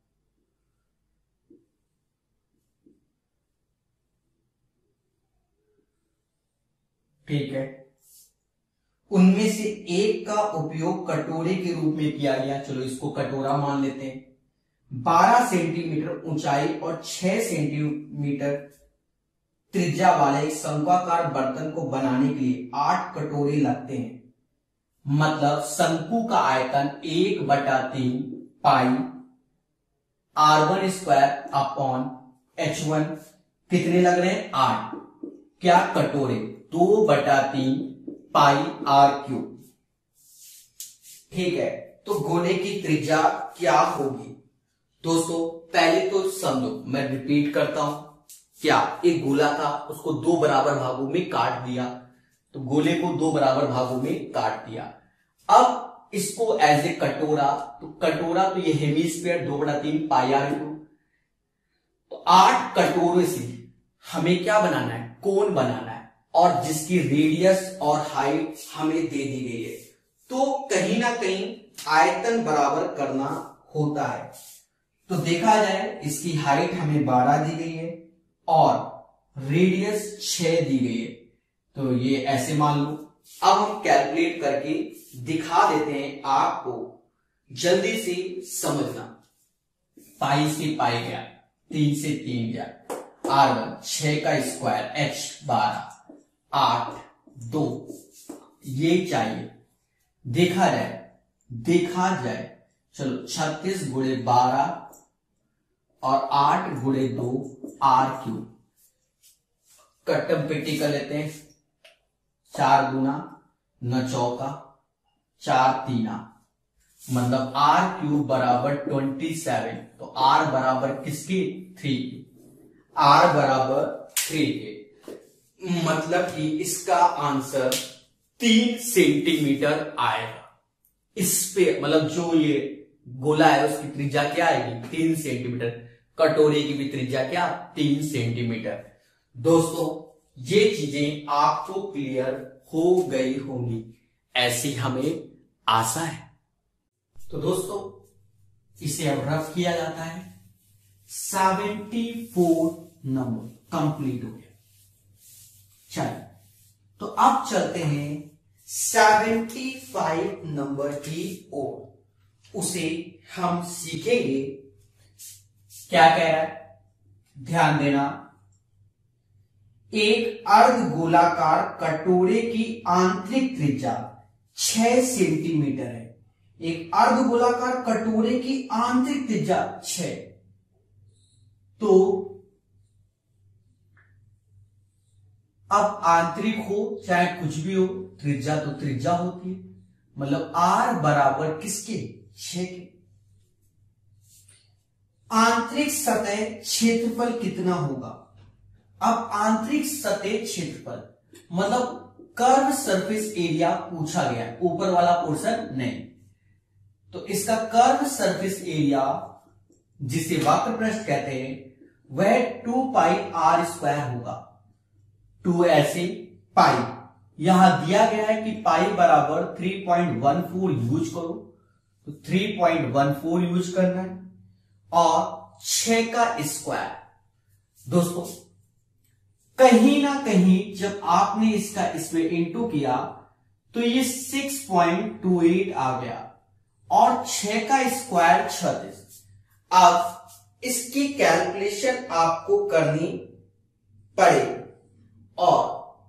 A: ठीक है, उनमें से एक का उपयोग कटोरे के रूप में किया गया। चलो इसको कटोरा मान लेते हैं। बारह सेंटीमीटर ऊंचाई और छह सेंटीमीटर त्रिज्या वाले एक शंक्वाकार बर्तन को बनाने के लिए आठ कटोरे लगते हैं। मतलब शंकु का आयतन एक बटा तीन पाई R one square upon H one कितने लग रहे हैं, आठ। क्या कटोरे, दो बटा तीन पाई आर क्यूब। ठीक है, तो गोले की त्रिज्या क्या होगी दोस्तों? पहले तो समझो, मैं रिपीट करता हूं। क्या एक गोला था, उसको दो बराबर भागों में काट दिया, तो गोले को दो बराबर भागों में काट दिया। अब इसको एज ए कटोरा, तो कटोरा तो ये हेमीस्फीयर दो बटा तीन पाई आर टू, तो आठ कटोरे से हमें क्या बनाना है, कोन बनाना है, और जिसकी रेडियस और हाइट हमें दे दी गई है। तो कहीं ना कहीं आयतन बराबर करना होता है। तो देखा जाए इसकी हाइट हमें बारह दी गई है और रेडियस छह दी गई है, तो ये ऐसे मान लो। अब हम कैलकुलेट करके दिखा देते हैं आपको, जल्दी से समझना। पाई से पाई गया, तीन से तीन गया, आर वन छह का स्क्वायर, एच बारह, आठ, दो, ये चाहिए। देखा जाए देखा जाए चलो छत्तीस गुणे बारह और आठ गुणे दो, आर क्यूब। कट्टम पेटी कर लेते हैं, चार गुना न चौका, चार तीना, मतलब आर क्यूब बराबर ट्वेंटी सेवन। तो आर बराबर किसकी, थ्री की, आर बराबर थ्री के, मतलब कि इसका आंसर तीन सेंटीमीटर आएगा। इस पे मतलब जो ये गोला है उसकी त्रिज्या क्या आएगी, तीन सेंटीमीटर। कटोरे की भी त्रिज्या क्या, तीन सेंटीमीटर। दोस्तों ये चीजें आपको क्लियर हो गई होंगी, ऐसी हमें आशा है। तो दोस्तों इसे अब रफ किया जाता है। सेवेंटी फोर नंबर कंप्लीट हो गया। चलिए तो अब चलते हैं सेवेंटी फाइव नंबर की ओर। उसे हम सीखेंगे। क्या कह रहा है, ध्यान देना। एक अर्धगोलाकार कटोरे की आंतरिक त्रिज्या छह सेंटीमीटर है। एक अर्धगोलाकार कटोरे की आंतरिक त्रिज्या छह, तो अब आंतरिक हो चाहे कुछ भी हो, त्रिज्या तो त्रिज्या होती है, मतलब आर बराबर किसके, छह के। आंतरिक सतह क्षेत्रफल कितना होगा। अब आंतरिक सतह क्षेत्रफल मतलब कर्व सरफेस एरिया पूछा गया, ऊपर वाला पोर्शन नहीं। तो इसका कर्व सरफेस एरिया जिसे वक्र पृष्ठ कहते हैं वह टू पाई आर स्क्वायर होगा। टू ऐसे पाई, यहां दिया गया है कि पाई बराबर three point one four use करो, तो three point one four use करना है, और छह का स्क्वायर। दोस्तों कहीं ना कहीं जब आपने इसका इसमें इंटू किया तो ये सिक्स पॉइंट टू एट आ गया, और छह का स्क्वायर छत्तीस। अब इसकी कैलकुलेशन आपको करनी पड़ेगी और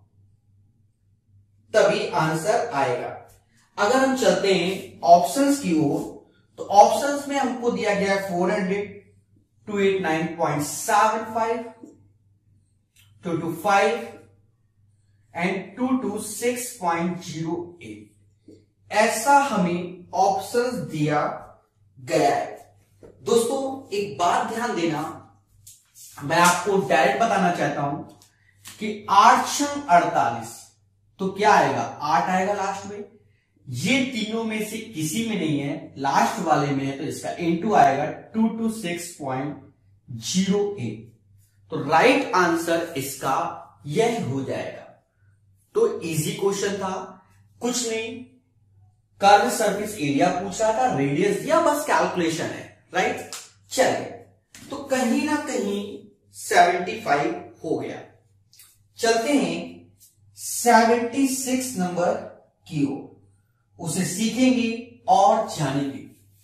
A: तभी आंसर आएगा। अगर हम चलते हैं ऑप्शंस की ओर, तो ऑप्शंस में हमको दिया गया है four hundred, two eight nine point seven five, two two five and two two six point zero eight. ऐसा हमें ऑप्शंस दिया गया है। दोस्तों एक बात ध्यान देना, मैं आपको डायरेक्ट बताना चाहता हूं कि आठ छंग अड़तालीस, तो क्या आएगा, आठ आएगा लास्ट में। ये तीनों में से किसी में नहीं है, लास्ट वाले में है, तो इसका इनटू आएगा two two six point zero eight. तो राइट आंसर इसका यह हो जाएगा। तो इजी क्वेश्चन था, कुछ नहीं, कर्व सरफेस एरिया पूछ रहा था, रेडियस दिया, बस कैलकुलेशन है, राइट। चलिए तो कहीं ना कहीं सेवेंटी फाइव हो गया। चलते हैं सेवेंटी सिक्स नंबर की ओर, उसे सीखेंगे और जानेंगे।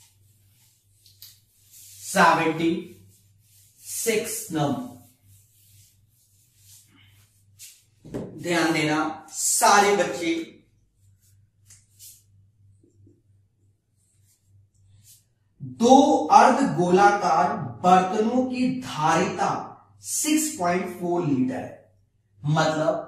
A: सेवेंटी सिक्स नंबर, ध्यान देना सारे बच्चे। दो अर्धगोलाकार बर्तनों की धारिता सिक्स पॉइंट फोर लीटर है, मतलब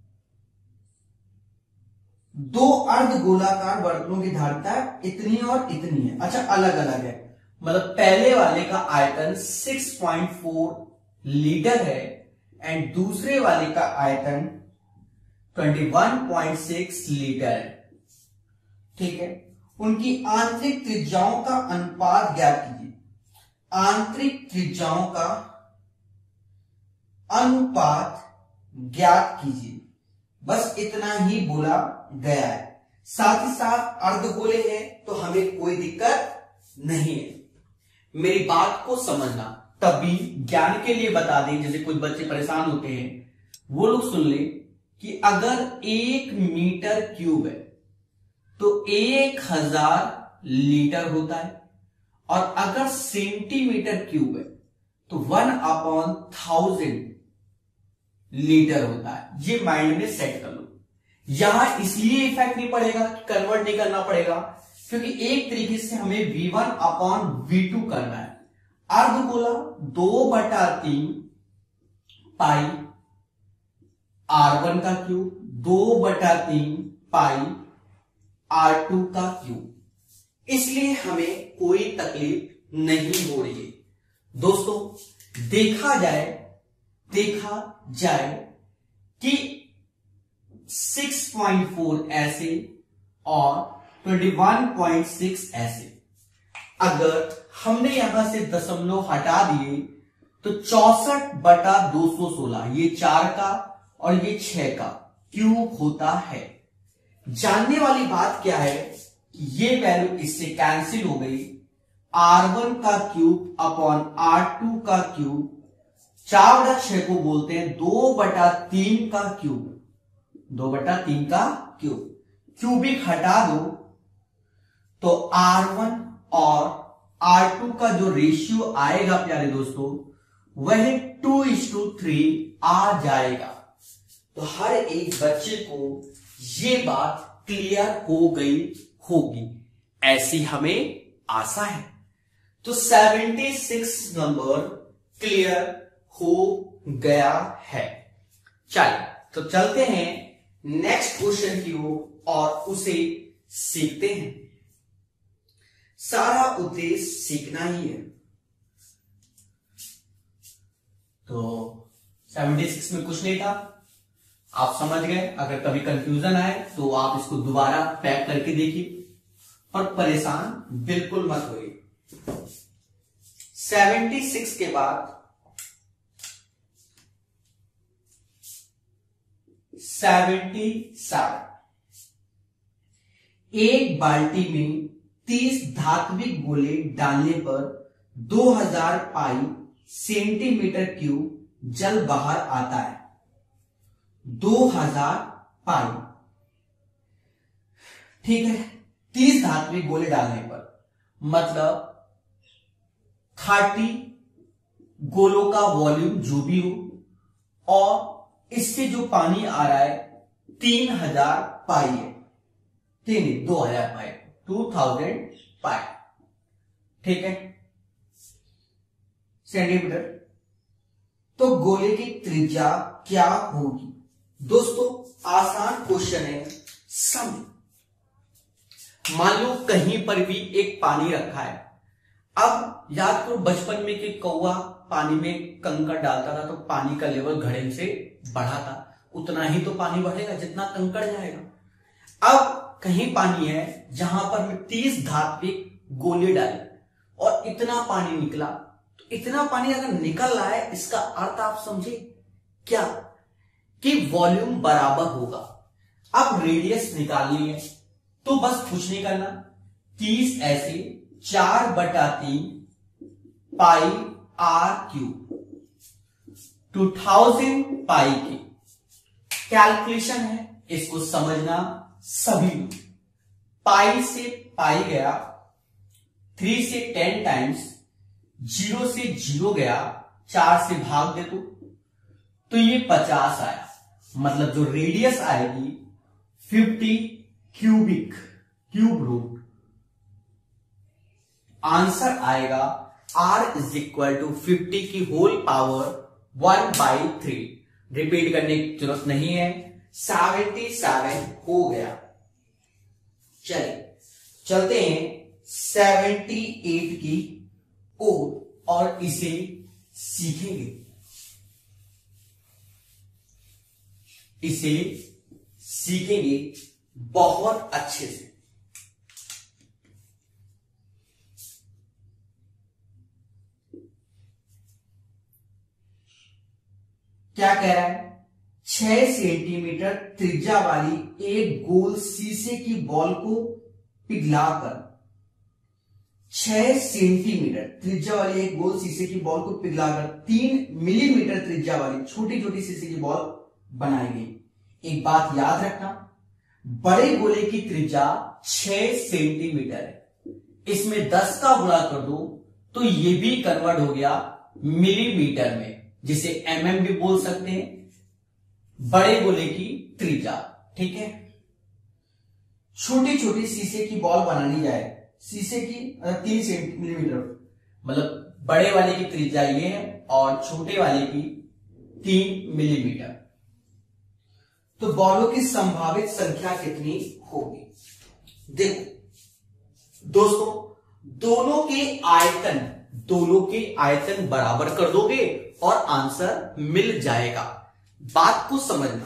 A: दो अर्धगोलाकार बर्तनों की धारिता इतनी और इतनी है। अच्छा अलग अलग है, मतलब पहले वाले का आयतन सिक्स पॉइंट फोर लीटर है एंड दूसरे वाले का आयतन इक्कीस पॉइंट सिक्स लीटर है। ठीक है, उनकी आंतरिक त्रिज्याओं का अनुपात ज्ञात कीजिए। आंतरिक त्रिज्याओं का अनुपात ज्ञात कीजिए, बस इतना ही बोला गया है। साथ ही साथ अर्धगोले हैं तो हमें कोई दिक्कत नहीं है। मेरी बात को समझना, तभी ज्ञान के लिए बता दें, जैसे कुछ बच्चे परेशान होते हैं, वो लोग सुन ले कि अगर एक मीटर क्यूब है तो एक हजार लीटर होता है, और अगर सेंटीमीटर क्यूब है तो वन अपॉन थाउजेंड लीटर होता है। ये माइंड में सेट कर लो। यहां इसलिए इफेक्ट नहीं पड़ेगा, कन्वर्ट नहीं करना पड़ेगा, क्योंकि एक तरीके से हमें V one upon V two करना है। अर्धगोला दो बटा तीन पाई आर वन का क्यूब, दो बटा तीन पाई आर टू का क्यूब, इसलिए हमें कोई तकलीफ नहीं हो रही है। दोस्तों देखा जाए देखा जाए कि सिक्स पॉइंट फोर ऐसे और इक्कीस पॉइंट सिक्स ऐसे, अगर हमने यहां से दशमलव हटा दिए तो चौसठ बटा दो सौ सोलह, ये चार का और ये छह का क्यूब होता है। जानने वाली बात क्या है, ये वैल्यू इससे कैंसिल हो गई। आर वन का क्यूब अपॉन आर टू का क्यूब, चार बटा छह को बोलते हैं दो बटा तीन का क्यूब, दो बटा तीन का क्यूब। क्यूबिक हटा दो तो आर वन और आर टू का जो रेशियो आएगा प्यारे दोस्तों, वह टू इज टू थ्री आ जाएगा। तो हर एक बच्चे को ये बात क्लियर हो गई होगी, ऐसी हमें आशा है। तो छिहत्तर नंबर क्लियर हो गया है। चलिए तो चलते हैं नेक्स्ट क्वेश्चन की ओर और उसे सीखते हैं। सारा उद्देश्य सीखना ही है। तो छिहत्तर में कुछ नहीं था, आप समझ गए। अगर कभी कंफ्यूजन आए तो आप इसको दोबारा पैक करके देखिए, और परेशान बिल्कुल मत होइए। छिहत्तर के बाद सतहत्तर, एक बाल्टी में तीस धात्विक गोले डालने पर दो हज़ार पाई सेंटीमीटर क्यूब जल बाहर आता है। दो हज़ार पाई, ठीक है। तीस धात्विक गोले डालने पर मतलब तीस गोलों का वॉल्यूम जो भी हो, और इससे जो पानी आ रहा है तीन हजार पाई है, तीन दो हजार पाई, टू थाउजेंड पाई, ठीक है, सेंटीमीटर। तो गोले की त्रिज्या क्या होगी? दोस्तों आसान क्वेश्चन है, समझ। मान लो कहीं पर भी एक पानी रखा है। अब याद करो बचपन में कि कौवा पानी में कंकड़ डालता था तो पानी का लेवल घड़े से बढ़ा था, उतना ही तो पानी बढ़ेगा जितना कंकड़ जाएगा। अब कहीं पानी है जहां पर मैं तीस धात्विक गोले डाले और इतना पानी निकला, तो इतना पानी अगर निकल रहा है इसका अर्थ आप समझे क्या, कि वॉल्यूम बराबर होगा। अब रेडियस निकालनी है तो बस कुछ नहीं करना, तीस ऐसे चार बटा तीन पाई R cube, two thousand pi की कैलकुलेशन है, इसको समझना सभी लोग। पाई से पाई गया, थ्री से टेन टाइम्स, जीरो से जीरो गया, चार से भाग दे दो तो ये पचास आया। मतलब जो रेडियस आएगी fifty cubic cube root, answer आएगा R is equal to fifty की whole power one by three. Repeat करने की जरूरत नहीं है, सेवेंटी सेवन हो गया। चलिए चलते हैं सेवेंटी एट की ओर और इसे सीखेंगे। इसे सीखेंगे बहुत अच्छे से। क्या कह रहा है? छह सेंटीमीटर त्रिज्या वाली एक गोल शीशे की बॉल को पिघलाकर छह सेंटीमीटर त्रिज्या वाली एक गोल शीशे की बॉल को पिघलाकर तीन मिलीमीटर त्रिज्या वाली छोटी छोटी शीशे की बॉल बनाई गई। एक बात याद रखना, बड़े गोले की त्रिज्या छह सेंटीमीटर है, इसमें दस का गुणा कर दो तो ये भी कन्वर्ट हो गया मिलीमीटर में, जिसे एमएम भी बोल सकते हैं, बड़े गोले की त्रिज्या। ठीक है, छोटी छोटी शीशे की बॉल बनानी जाए, शीशे की तीन सेंटीमीटर, मतलब बड़े वाले की त्रिज्या ये है और छोटे वाले की तीन मिलीमीटर। तो बॉलों की संभावित संख्या कितनी होगी? देखो दोस्तों, दोनों के आयतन दोनों के आयतन बराबर कर दोगे और आंसर मिल जाएगा। बात को समझना,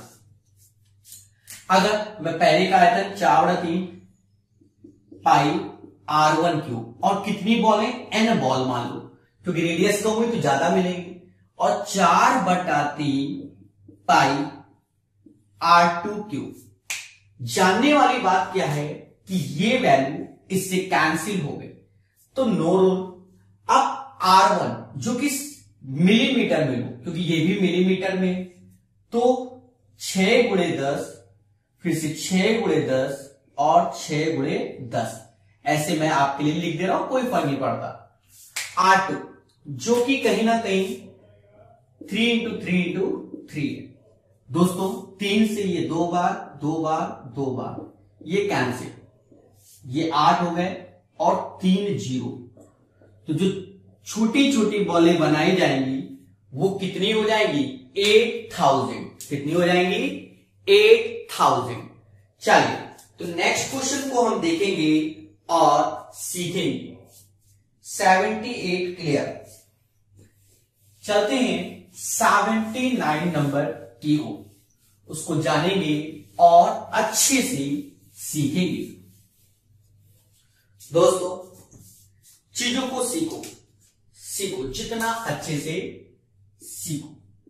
A: अगर मैं पहले का आयतन चार बटा तीन पाई आर वन क्यूब और कितनी बॉल है? एन बॉल मान लो, क्योंकि रेडियस कम हुई तो ज्यादा मिलेंगे, और चार बटा तीन पाई आर टू क्यूब। जानने वाली बात क्या है कि ये वैल्यू इससे कैंसिल हो गई, तो नो रोल। अब आर वन जो कि मिलीमीटर में लो, क्योंकि ये भी मिलीमीटर में, तो छह गुणे दस, फिर से छह गुणे दस और छह गुणे दस, ऐसे मैं आपके लिए लिख दे रहा हूं, कोई फर्क नहीं पड़ता। आर टू जो कि कहीं ना कहीं three into three into three है। दोस्तों तीन से ये दो बार दो बार दो बार, ये कैंसिल, ये आठ हो गए और तीन जीरो। तो जो छोटी छोटी बॉलें बनाई जाएंगी वो कितनी हो जाएंगी? Eight thousand. कितनी हो जाएंगी? Eight thousand. चलिए, तो नेक्स्ट क्वेश्चन को हम देखेंगे और सीखेंगे। Seventy eight clear. चलते हैं सेवेंटी नाइन नंबर की हो, उसको जानेंगे और अच्छे से सीखेंगे। दोस्तों चीजों को सीखो सीखो जितना अच्छे से सीखो।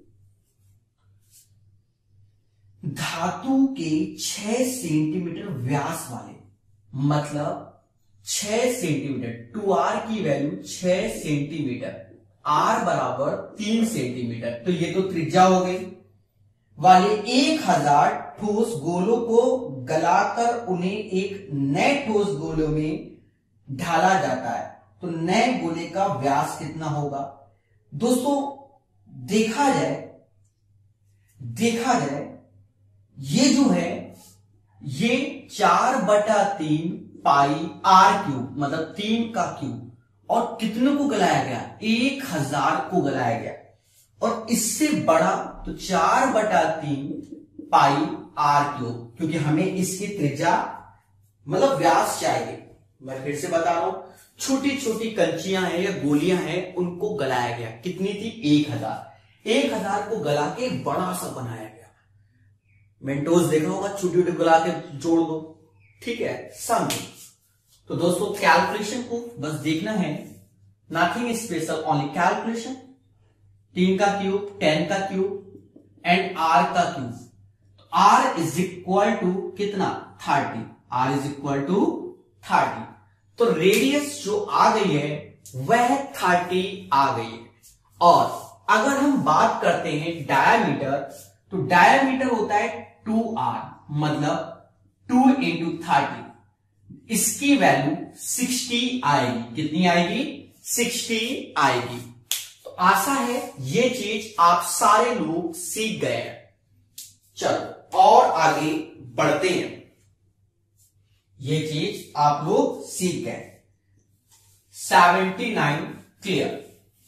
A: धातु के छह सेंटीमीटर व्यास वाले, मतलब छह सेंटीमीटर, टू आर की वैल्यू छह सेंटीमीटर, आर बराबर तीन सेंटीमीटर, तो ये तो त्रिज्या हो गई, वाले एक हजार ठोस गोलों को गलाकर उन्हें एक नए ठोस गोलों में ढाला जाता है, तो नए गोले का व्यास कितना होगा? दोस्तों देखा जाए देखा जाए ये जो है ये चार बटा तीन पाई आर क्यूब, मतलब तीन का क्यूब, और कितने को गलाया गया? एक हजार को गलाया गया, और इससे बड़ा तो चार बटा तीन पाई आर क्यूब, क्योंकि हमें इसकी त्रिज्या मतलब व्यास चाहिए। मैं फिर से बता रहा हूं, छोटी छोटी कंचियां हैं या गोलियां हैं, उनको गलाया गया। कितनी थी? एक हजार। एक हजार को गला के बड़ा सा बनाया गया। मेंटोस देखा होगा, छोटी छोटी गला के जोड़ दो, ठीक है, समझो। तो दोस्तों कैलकुलेशन को बस देखना है, नथिंग स्पेशल, ओनली कैलकुलेशन। तीन का क्यूब, टेन का क्यूब एंड आर का cube. R is equal to कितना? Thirty. R is equal to thirty. तो रेडियस जो आ गई है वह थर्टी आ गई है। और अगर हम बात करते हैं डायामीटर, तो डायामीटर होता है टू आर, मतलब टू इंटू थर्टी, इसकी वैल्यू सिक्सटी आएगी। कितनी आएगी? सिक्सटी आएगी। तो आशा है ये चीज आप सारे लोग सीख गए हैं। चलो और आगे बढ़ते हैं, ये चीज आप लोग सीख गए। Seventy nine clear.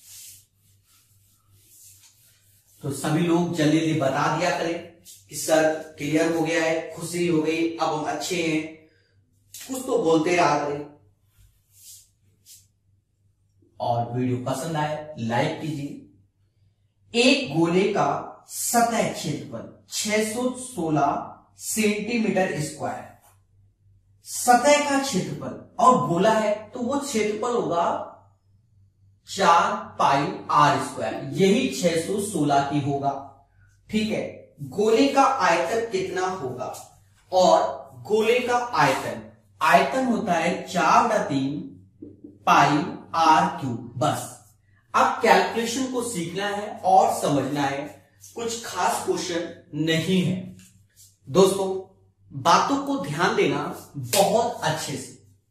A: तो सभी लोग जल्दी जल्दी बता दिया करें कि सर क्लियर हो गया है, खुशी हो गई, अब हम अच्छे हैं, कुछ तो बोलते रहा करें। और वीडियो पसंद आए लाइक कीजिए। एक गोले का सतह क्षेत्रफल छह सौ सोलह सेंटीमीटर स्क्वायर। सतह का क्षेत्रफल और गोला है तो वो क्षेत्रफल होगा चार पाई आर स्क्वायर, यही छह सौ सोलह की होगा। ठीक है, गोले का आयतन कितना होगा? और गोले का आयतन आयतन होता है चार बटा तीन पाई आर क्यूब। बस अब कैलकुलेशन को सीखना है और समझना है, कुछ खास क्वेश्चन नहीं है। दोस्तों बातों को ध्यान देना बहुत अच्छे से।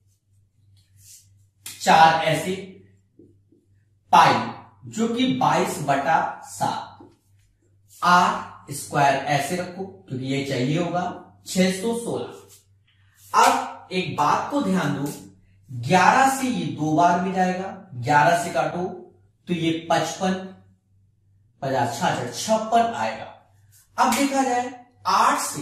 A: चार ऐसे, पाई जो कि बाईस बटा सात, आर स्क्वायर ऐसे रखो क्योंकि ये चाहिए होगा छह सौ सोलह। अब एक बात को ध्यान दो, ग्यारह से ये दो बार में जाएगा, ग्यारह से काटो तो ये पचपन, पचास, छाछठ, छप्पन आएगा। अब देखा जाए आठ से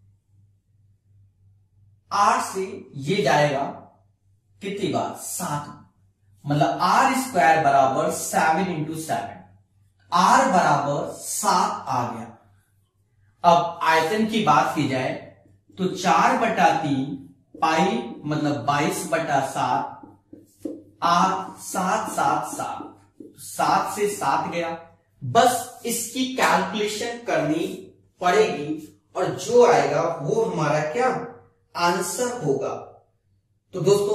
A: आठ से ये जाएगा कितनी बार? सात, मतलब आर स्क्वायर बराबर सेवन इंटू सेवन, आर बराबर सात आ गया। अब आयतन की बात की जाए तो चार बटा तीन पाई मतलब बाईस बटा सात, आर सात सात सात, सात से सात गया। बस इसकी कैलकुलेशन करनी पड़ेगी और जो आएगा वो हमारा क्या आंसर होगा। तो दोस्तों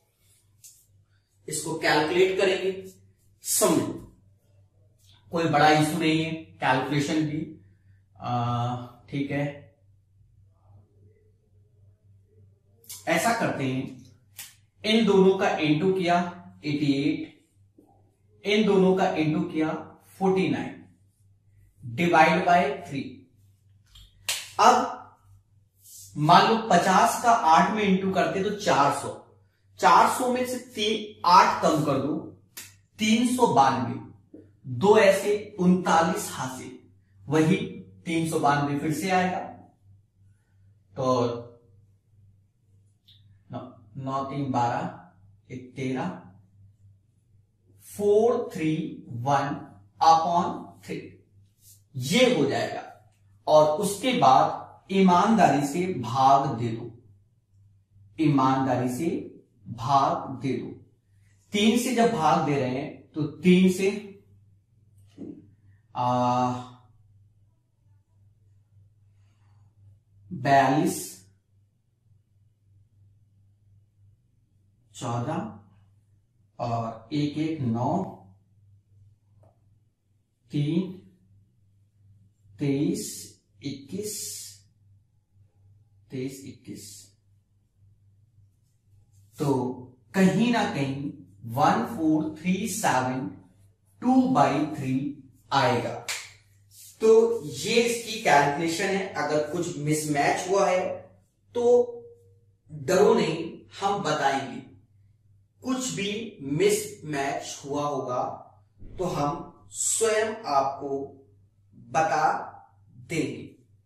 A: इसको कैलकुलेट करेंगे, समझो कोई बड़ा इशू नहीं है कैलकुलेशन की। ठीक है, ऐसा करते हैं, इन दोनों का इनटू किया अठासी, इन दोनों का इनटू किया उनचास, डिवाइड बाय थ्री। अब मान लो पचास का आठ में इंटू करते तो चार सौ, चार सौ में से तीन आठ कम कर दो, तीन सौ बानवे, दो ऐसे उनतालीस हासिल, वही तीन सौ बानवे फिर से आएगा। तो नौ, नौ तीन बारह, एक तेरह, four three one upon three, ये हो जाएगा। और उसके बाद ईमानदारी से भाग दे दो, ईमानदारी से भाग दे दो। तीन से जब भाग दे रहे हैं तो तीन से आ बयालीस, चौदह और एक एक नौ, तीन, तेईस, इक्कीस, तेईस इक्कीस, तो कहीं ना कहीं one four three seven two by three आएगा। तो ये इसकी कैलकुलेशन है। अगर कुछ मिसमैच हुआ है तो डरो नहीं, हम बताएंगे। कुछ भी मिसमैच हुआ होगा तो हम स्वयं आपको बता देंगे।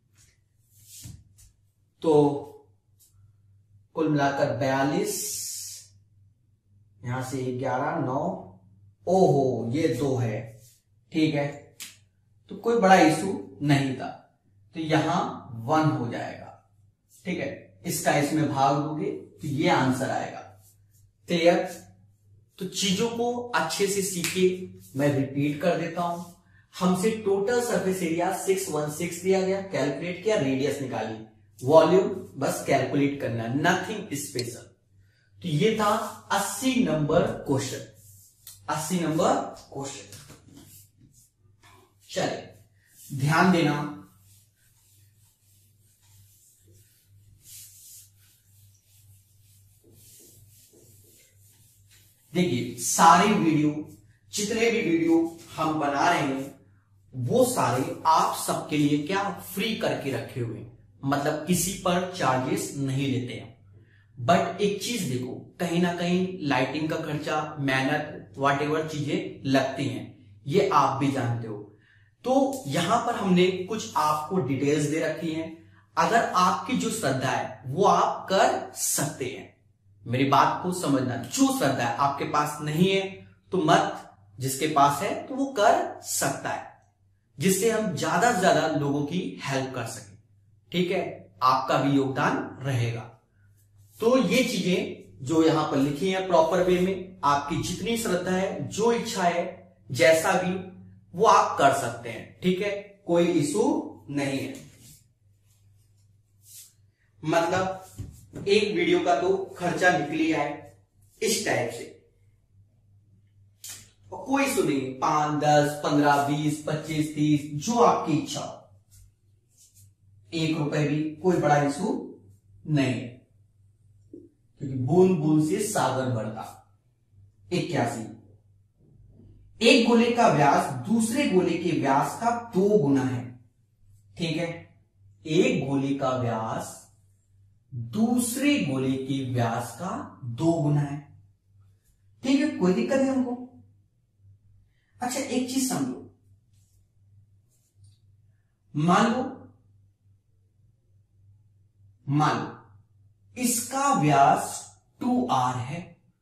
A: तो कुल मिलाकर बयालीस, यहां से ग्यारह, नौ, ओहो ये दो है, ठीक है, तो कोई बड़ा इशू नहीं था। तो यहां वन हो जाएगा, ठीक है, इसका इसमें भाग दोगे तो ये आंसर आएगा। क्लियर? तो चीजों को अच्छे से सीखिए। मैं रिपीट कर देता हूं, हमसे टोटल सरफेस एरिया छह सौ सोलह दिया गया, कैलकुलेट किया, रेडियस निकाली, वॉल्यूम बस कैलकुलेट करना, नथिंग स्पेशल। तो ये था अस्सी नंबर क्वेश्चन, अस्सी नंबर क्वेश्चन। चलिए ध्यान देना, देखिए सारे वीडियो, जितने भी वीडियो हम बना रहे हैं वो सारे आप सबके लिए क्या फ्री करके रखे हुए हैं, मतलब किसी पर चार्जेस नहीं लेते हैं। बट एक चीज देखो, कहीं ना कहीं लाइटिंग का खर्चा, मेहनत, व्हाटएवर चीजें लगती हैं, ये आप भी जानते हो। तो यहां पर हमने कुछ आपको डिटेल्स दे रखी हैं। अगर आपकी जो श्रद्धा है वो आप कर सकते हैं, मेरी बात को समझना। जो श्रद्धा है आपके पास नहीं है तो मत, जिसके पास है तो वो कर सकता है। जिससे हम ज्यादा से ज्यादा लोगों की हेल्प कर सकें। ठीक है, आपका भी योगदान रहेगा। तो ये चीजें जो यहां पर लिखी है प्रॉपर वे में, आपकी जितनी श्रद्धा है, जो इच्छा है, जैसा भी वो आप कर सकते हैं। ठीक है, कोई इशू नहीं है। मतलब एक वीडियो का तो खर्चा निकल ही आए इस टाइप से, और कोई इशू नहीं है। पांच, दस, पंद्रह, बीस, पच्चीस, तीस, जो आपकी इच्छा हो, एक रुपए भी कोई बड़ा इशू नहीं है, क्योंकि बूंद बूंद से सागर बढ़ता। इक्यासी, एक गोले का व्यास दूसरे गोले के व्यास का दो गुना है। ठीक है, एक गोले का व्यास दूसरे गोले के व्यास का दो गुना है। ठीक है, कोई दिक्कत है हमको। अच्छा, एक चीज समझो, मान लो मान लो इसका व्यास टू आर है,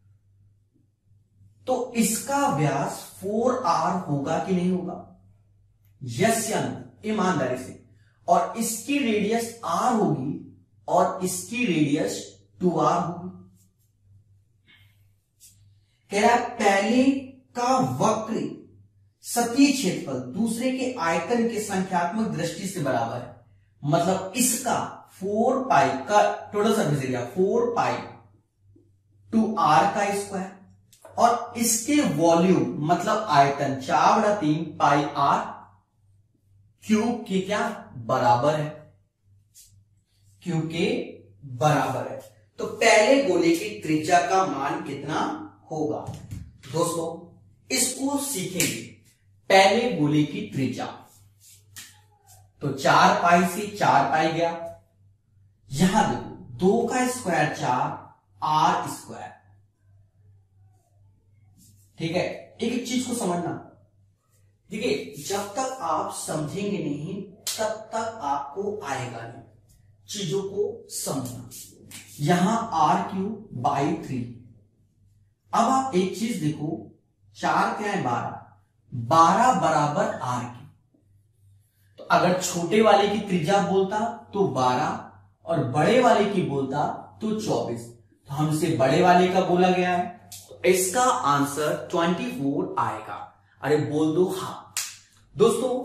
A: तो इसका व्यास फोर आर होगा कि नहीं होगा? यस या नो, ईमानदारी से। और इसकी रेडियस आर होगी और इसकी रेडियस टू आर होगी। कह रहा है पहले का वक्र सतही क्षेत्रफल दूसरे के आयतन के संख्यात्मक दृष्टि से बराबर है। मतलब इसका फोर पाई का total surface area four pi two R का स्क्वायर, और इसके वॉल्यूम मतलब आयतन चार बड़ा तीन पाई आर क्यूब के क्या बराबर है, क्यूब के बराबर है। तो पहले गोले की त्रिज्या का मान कितना होगा? दोस्तों इसको सीखेंगे। पहले गोले की त्रिज्या, तो चार पाई से चार पाई गया, यहां देखो दो का स्क्वायर चार, आर स्क्वायर। ठीक है, एक एक चीज को समझना। देखिए, जब तक आप समझेंगे नहीं तब तक आपको आएगा नहीं चीजों को समझना। यहां आर क्यूब बाई थ्री। अब आप एक चीज देखो, चार क्या है? बारह। बारह बराबर आर की। तो अगर छोटे वाले की त्रिज्या बोलता तो बारह, और बड़े वाले की बोलता तो चौबीस। तो हमसे बड़े वाले का बोला गया है, तो इसका आंसर चौबीस आएगा। अरे बोल दो हाँ। दोस्तों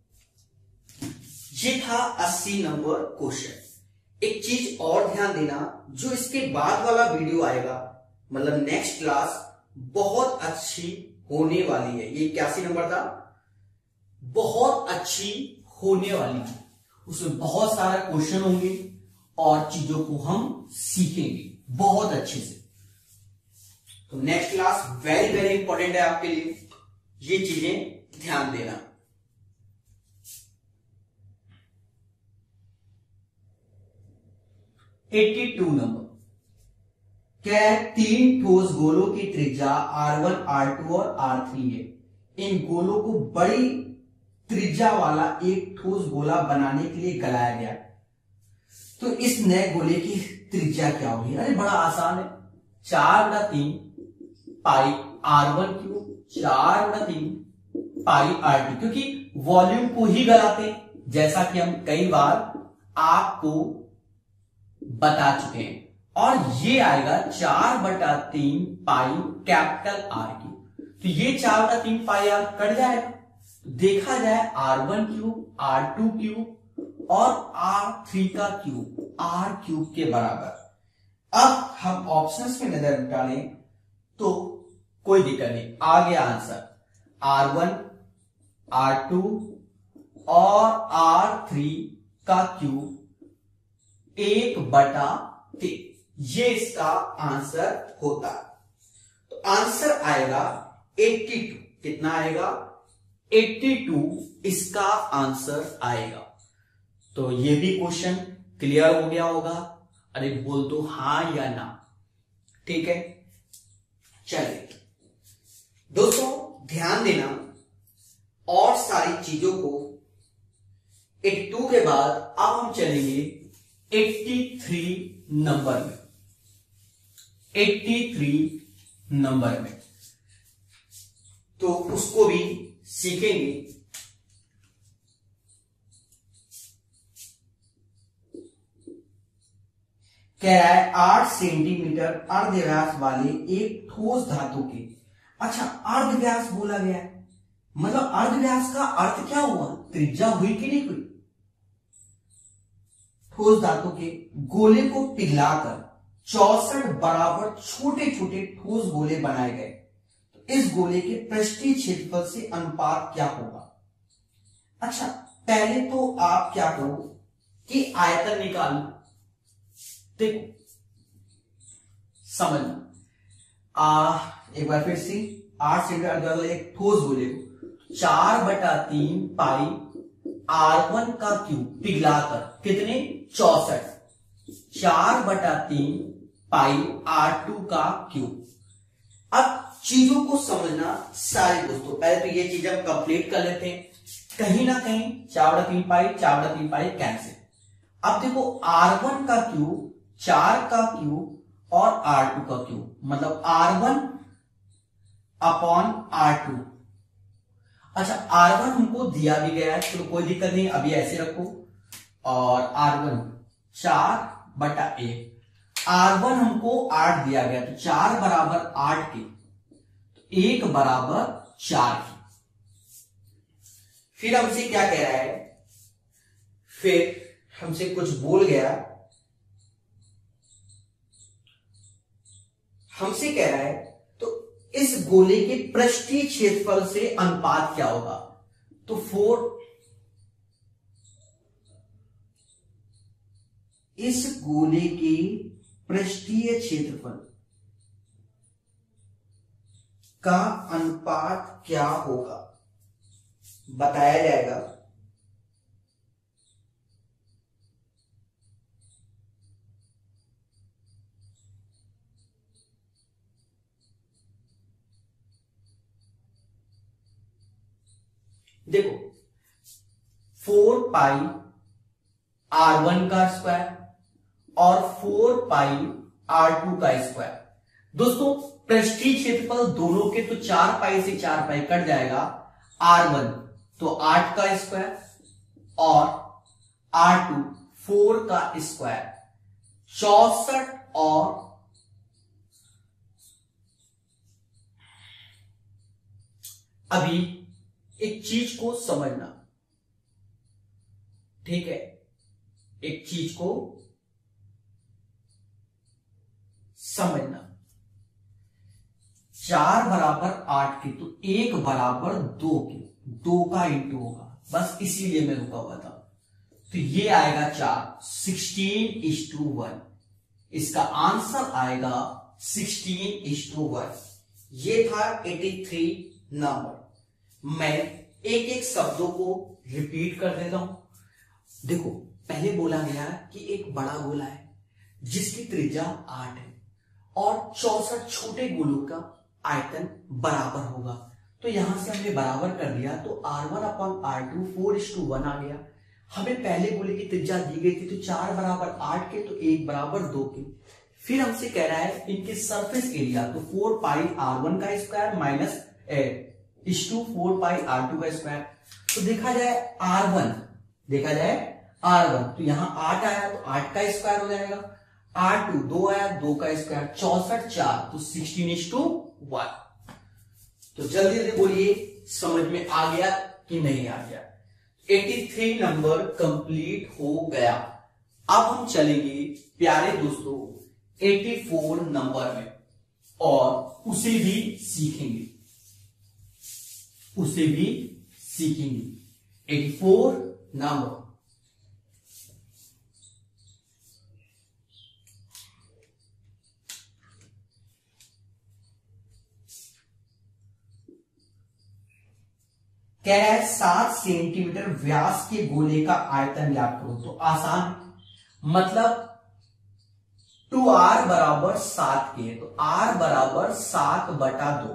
A: ये था अस्सी नंबर क्वेश्चन। एक चीज और ध्यान देना, जो इसके बाद वाला वीडियो आएगा, मतलब नेक्स्ट क्लास बहुत अच्छी होने वाली है। ये इक्यासी नंबर था, बहुत अच्छी होने वाली है। उसमें बहुत सारा क्वेश्चन होंगे और चीजों को हम सीखेंगे बहुत अच्छे से। तो next class very very important है आपके लिए, ये चीजें ध्यान देना। बयासी नंबर क्या है? तीन ठोस गोलों की त्रिज्या आर वन, आर टू और आर थ्री है। इन गोलों को बड़ी त्रिज्या वाला एक ठोस गोला बनाने के लिए गलाया गया। तो इस नए गोले की त्रिज्या क्या होगी? अरे बड़ा आसान है, चार बटा तीन पाई आर वन क्यूब, चार बटा तीन पाई आर टू, क्योंकि वॉल्यूम को ही गलाते, जैसा कि हम कई बार आपको बता चुके हैं। और ये आएगा चार बटा तीन पाई कैपिटल आर की। तो ये चार बटा तीन पाई आर कट जाएगा। तो देखा जाए R one cube, R two cube और आर थ्री का क्यूब आर क्यूब के बराबर। अब हम ऑप्शंस में नजर डालें तो कोई दिक्कत नहीं, आ गया answer. R one, R two और आर थ्री का क्यूब एक बटा तीन, ये इसका आंसर होता। तो आंसर आएगा बयासी। कितना आएगा? बयासी इसका आंसर आएगा। तो ये भी क्वेश्चन क्लियर हो गया होगा। अरे बोल दो हाँ या ना। ठीक है, चलिए दोस्तों ध्यान देना, और सारी चीजों को बयासी के बाद अब हम चलेंगे तिरासी नंबर में। तिरासी नंबर में तो उसको भी सीखेंगे। कह रहा है आठ सेंटीमीटर अर्धव्यास वाले एक ठोस धातु के, अच्छा अर्धव्यास बोला गया है, मतलब अर्धव्यास का अर्थ क्या हुआ, त्रिज्या हुई कि नहीं हुई। ठोस धातु के गोले को पिघलाकर चौसठ बराबर छोटे छोटे ठोस गोले बनाए गए, तो इस गोले के पृष्ठीय क्षेत्रफल से अनुपात क्या होगा। अच्छा पहले तो आप क्या करो कि आयतन निकालो, देखो समझना, आ एक बार फिर से आठ सेंटीमीटर एक ठोस गोले को चार बटा तीन पाई आर वन का क्यूब पिघलाकर कितने चौसठ, चार बटा तीन पाई आर टू का क्यूब। अब चीजों को समझना सारे दोस्तों, पहले तो ये चीज हम कंप्लीट कर लेते हैं, कहीं ना कहीं चार बटा तीन पाई चार बटा तीन पाई कैंसिल। अब देखो आर वन का क्यूब, चार का क्यूब और आर टू का क्यूब, मतलब R one upon R two. अच्छा आर वन हमको दिया भी गया है तो कोई दिक्कत नहीं, अभी ऐसे रखो, और आर वन चार बटा एक, आर वन हमको आठ दिया गया तो चार बराबर आठ के, तो एक बराबर चार की। फिर हमसे क्या कह रहा है, फिर हमसे कुछ बोल गया, हमसे कह रहा है तो इस गोले के पृष्ठीय क्षेत्रफल से अनुपात क्या होगा, तो फोर, इस गोले के पृष्ठीय क्षेत्रफल का अनुपात क्या होगा बताया जाएगा। देखो फोर पाई आर वन का स्क्वायर और फोर पाई आर टू का स्क्वायर, दोस्तों पृष्ठीय क्षेत्रफल दोनों के तो चार पाई से चार पाई कट जाएगा, आर वन तो आठ का स्क्वायर और आर टू फोर का स्क्वायर, चौसठ और अभी एक चीज को समझना, ठीक है, एक चीज को समझना, चार बराबर आठ के तो एक बराबर दो के, दो का इंटू होगा, बस इसीलिए मैं रुका हुआ था, तो ये आएगा चार, सिक्सटीन इज टू वन, इसका आंसर आएगा सिक्सटीन इज टू वन। ये था एटी थ्री नंबर। मैं एक एक शब्दों को रिपीट कर देता हूं। देखो पहले बोला गया कि एक बड़ा गोला है जिसकी त्रिज्या आठ है और चौसठ छोटे गोलों का आयतन बराबर होगा, तो यहां से हमने बराबर कर दिया, तो R one upon R two four is to one आ गया। हमें पहले गोले की त्रिज्या दी गई थी तो चार बराबर आठ के तो एक बराबर दो के। फिर हमसे कह रहा है इनके सरफेस एरिया, तो फोर पाई आर वन का square minus is to four pi R two का स्क्वायर, तो देखा जाए आर वन, देखा जाए आर वन, तो यहां आठ आया तो आठ का स्क्वायर हो जाएगा, आर टू दो आया दो का स्क्वायर, चौसठ चार तो सिक्सटीन इज टू वन। तो जल्दी जल्दी बोलिए समझ में आ गया कि नहीं आ गया। तिरासी नंबर कंप्लीट हो गया। अब हम चलेंगे प्यारे दोस्तों चौरासी नंबर में और उसे भी सीखेंगे, उसे भी सीखेंगे। चौरासी नंबर कह रहा है सात सेंटीमीटर व्यास के गोले का आयतन ज्ञात करो, तो आसान, मतलब टू आर बराबर सात के, तो आर बराबर सात बटा दो,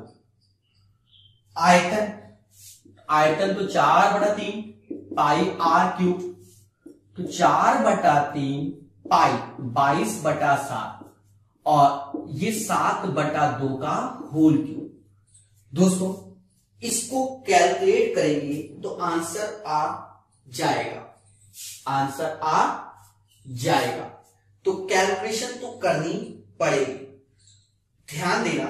A: आयतन आयतन तो चार बटा तीन पाई आर क्यूब, तो चार बटा तीन पाई बाईस बटा सात और ये सात बटा दो का होल क्यूब। दोस्तों इसको कैलकुलेट करेंगे तो आंसर आ जाएगा, आंसर आ जाएगा। तो कैलकुलेशन तो करनी पड़ेगी। ध्यान देना,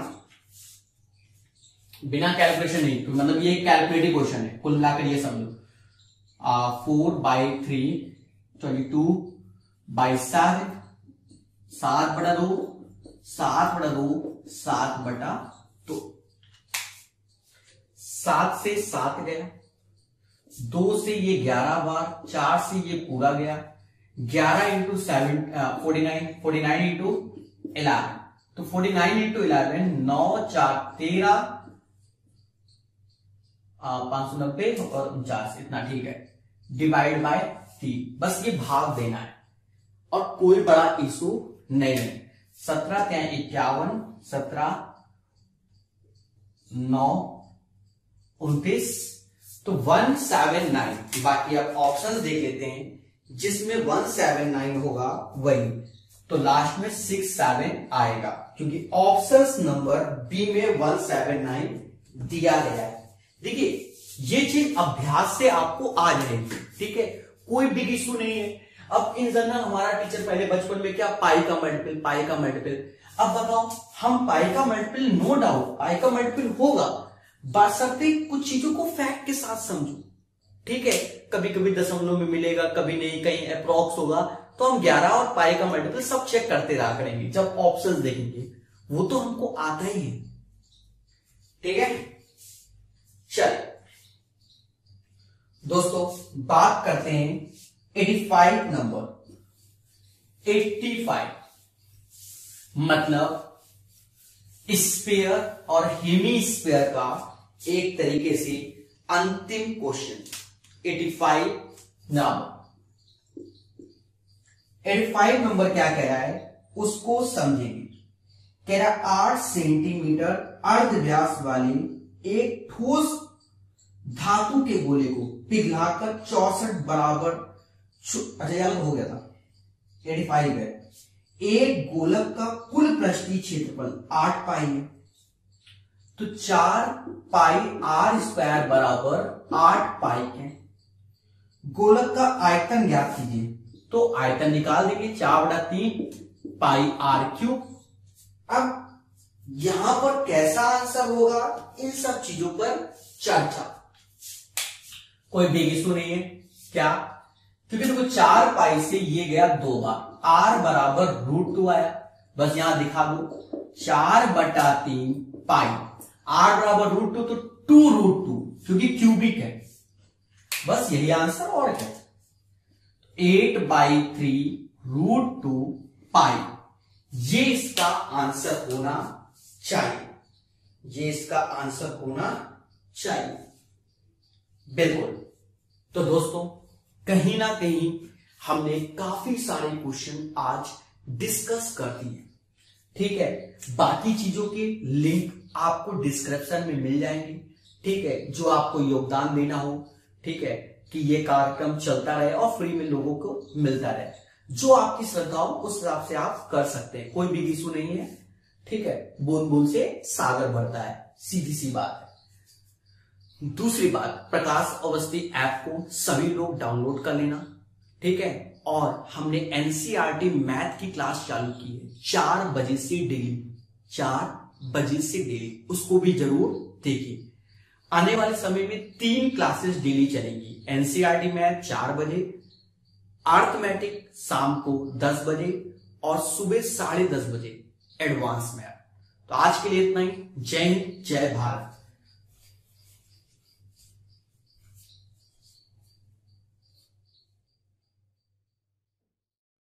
A: बिना कैलकुलेशन नहीं, तो मतलब ये कैलकुलेटिव क्वेश्चन है, कुल मिलाकर ये समझो। Four by three twenty two by seven, सात बटा दो, सात बटा दो, सात बटा दो, सात से सात गया, दो से ये ग्यारह बार, चार से ये पूरा गया, ग्यारह into seven forty nine, forty nine into eleven, तो फोर्टी नाइन इंटू इलेवन, नौ चार तेरह, पांच सौ नब्बे और उनचास, इतना ठीक है, डिवाइड बाय तीन, बस ये भाग देना है और कोई बड़ा इशू नहीं है। सत्रह क्या इक्यावन, सत्रह नौ उनतीस, तो वन सेवन नाइन, बाकी आप ऑप्शन देख लेते हैं, जिसमें वन सेवन नाइन होगा वही, तो लास्ट में सिक्स सेवन आएगा, क्योंकि ऑप्शन नंबर बी में वन सेवन नाइन दिया गया है। देखिए ये चीज अभ्यास से आपको आ जाएगी, ठीक है, कोई बिग इशू नहीं है। अब इन जनरल हमारा टीचर पहले बचपन में क्या पाई का मल्टीपल, पाई का मल्टीपल, अब बताओ हम पाई का मल्टीपल, नो डाउट पाई का मल्टीपल होगा, बशर्ते कुछ चीजों को फैक्ट के साथ समझो, ठीक है। कभी कभी दशमलव में मिलेगा, कभी नहीं, कहीं अप्रॉक्स होगा, तो हम ग्यारह और पाई का मल्टीपल सब चेक करते रहा करेंगे जब ऑप्शंस देखेंगे, वो तो हमको आता ही है, ठीक है। चल दोस्तों बात करते हैं पचासी नंबर, पचासी मतलब स्फीयर और हेमीस्फीयर का एक तरीके से अंतिम क्वेश्चन। पचासी नंबर, पचासी नंबर क्या कह रहा है उसको समझेंगे। कह रहा आठ सेंटीमीटर अर्ध व्यास वाले एक ठोस धातु के गोले को पिघलाकर चौसठ बराबर, अच्छा यार हो गया था, पचासी है, एक गोलक का कुल पृष्ठीय क्षेत्रफल आठ पाई है, तो चार पाई आर स्क्वायर बराबर आठ पाई है। गोलक का आयतन ज्ञात कीजिए, तो आयतन निकाल देंगे, चार बटा तीन पाई आर क्यूब। अब यहां पर कैसा आंसर होगा, इन सब चीजों पर चर्चा, कोई बिग इशू नहीं है। क्या, क्योंकि देखो चार पाई से ये गया दो बार, आर बराबर रूट टू आया, बस यहां दिखा दो, चार बटा तीन पाई, आर बराबर रूट टू, तो टू रूट टू, क्योंकि क्यूबिक है, बस यही आंसर और क्या। Eight by three root two pi, ये इसका आंसर होना चाहिए, ये इसका आंसर होना चाहिए, बिल्कुल। तो दोस्तों कहीं ना कहीं हमने काफी सारे क्वेश्चन आज डिस्कस कर दिए, ठीक है। बाकी चीजों के लिंक आपको डिस्क्रिप्शन में मिल जाएंगे, ठीक है, जो आपको योगदान देना हो, ठीक है, कि ये कार्यक्रम चलता रहे और फ्री में लोगों को मिलता रहे, जो आपकी श्रद्धा हो उस हिसाब से आप कर सकते हैं, कोई भी इशू नहीं है, ठीक है। बूंद बूंद से सागर भरता है, सीधी सी बात है। दूसरी बात, प्रकाश अवस्थी ऐप को सभी लोग डाउनलोड कर लेना, ठीक है। और हमने एनसीईआरटी मैथ की क्लास चालू की है, चार बजे से डेली, चार बजे से डेली, उसको भी जरूर देखिए। आने वाले समय में तीन क्लासेस डेली चलेंगी, एनसीईआरटी मैथ चार बजे, अर्थमेटिक शाम को दस बजे और सुबह साढ़े दस बजे एडवांस मैथ। तो आज के लिए इतना ही। जय हिंद, जय भारत।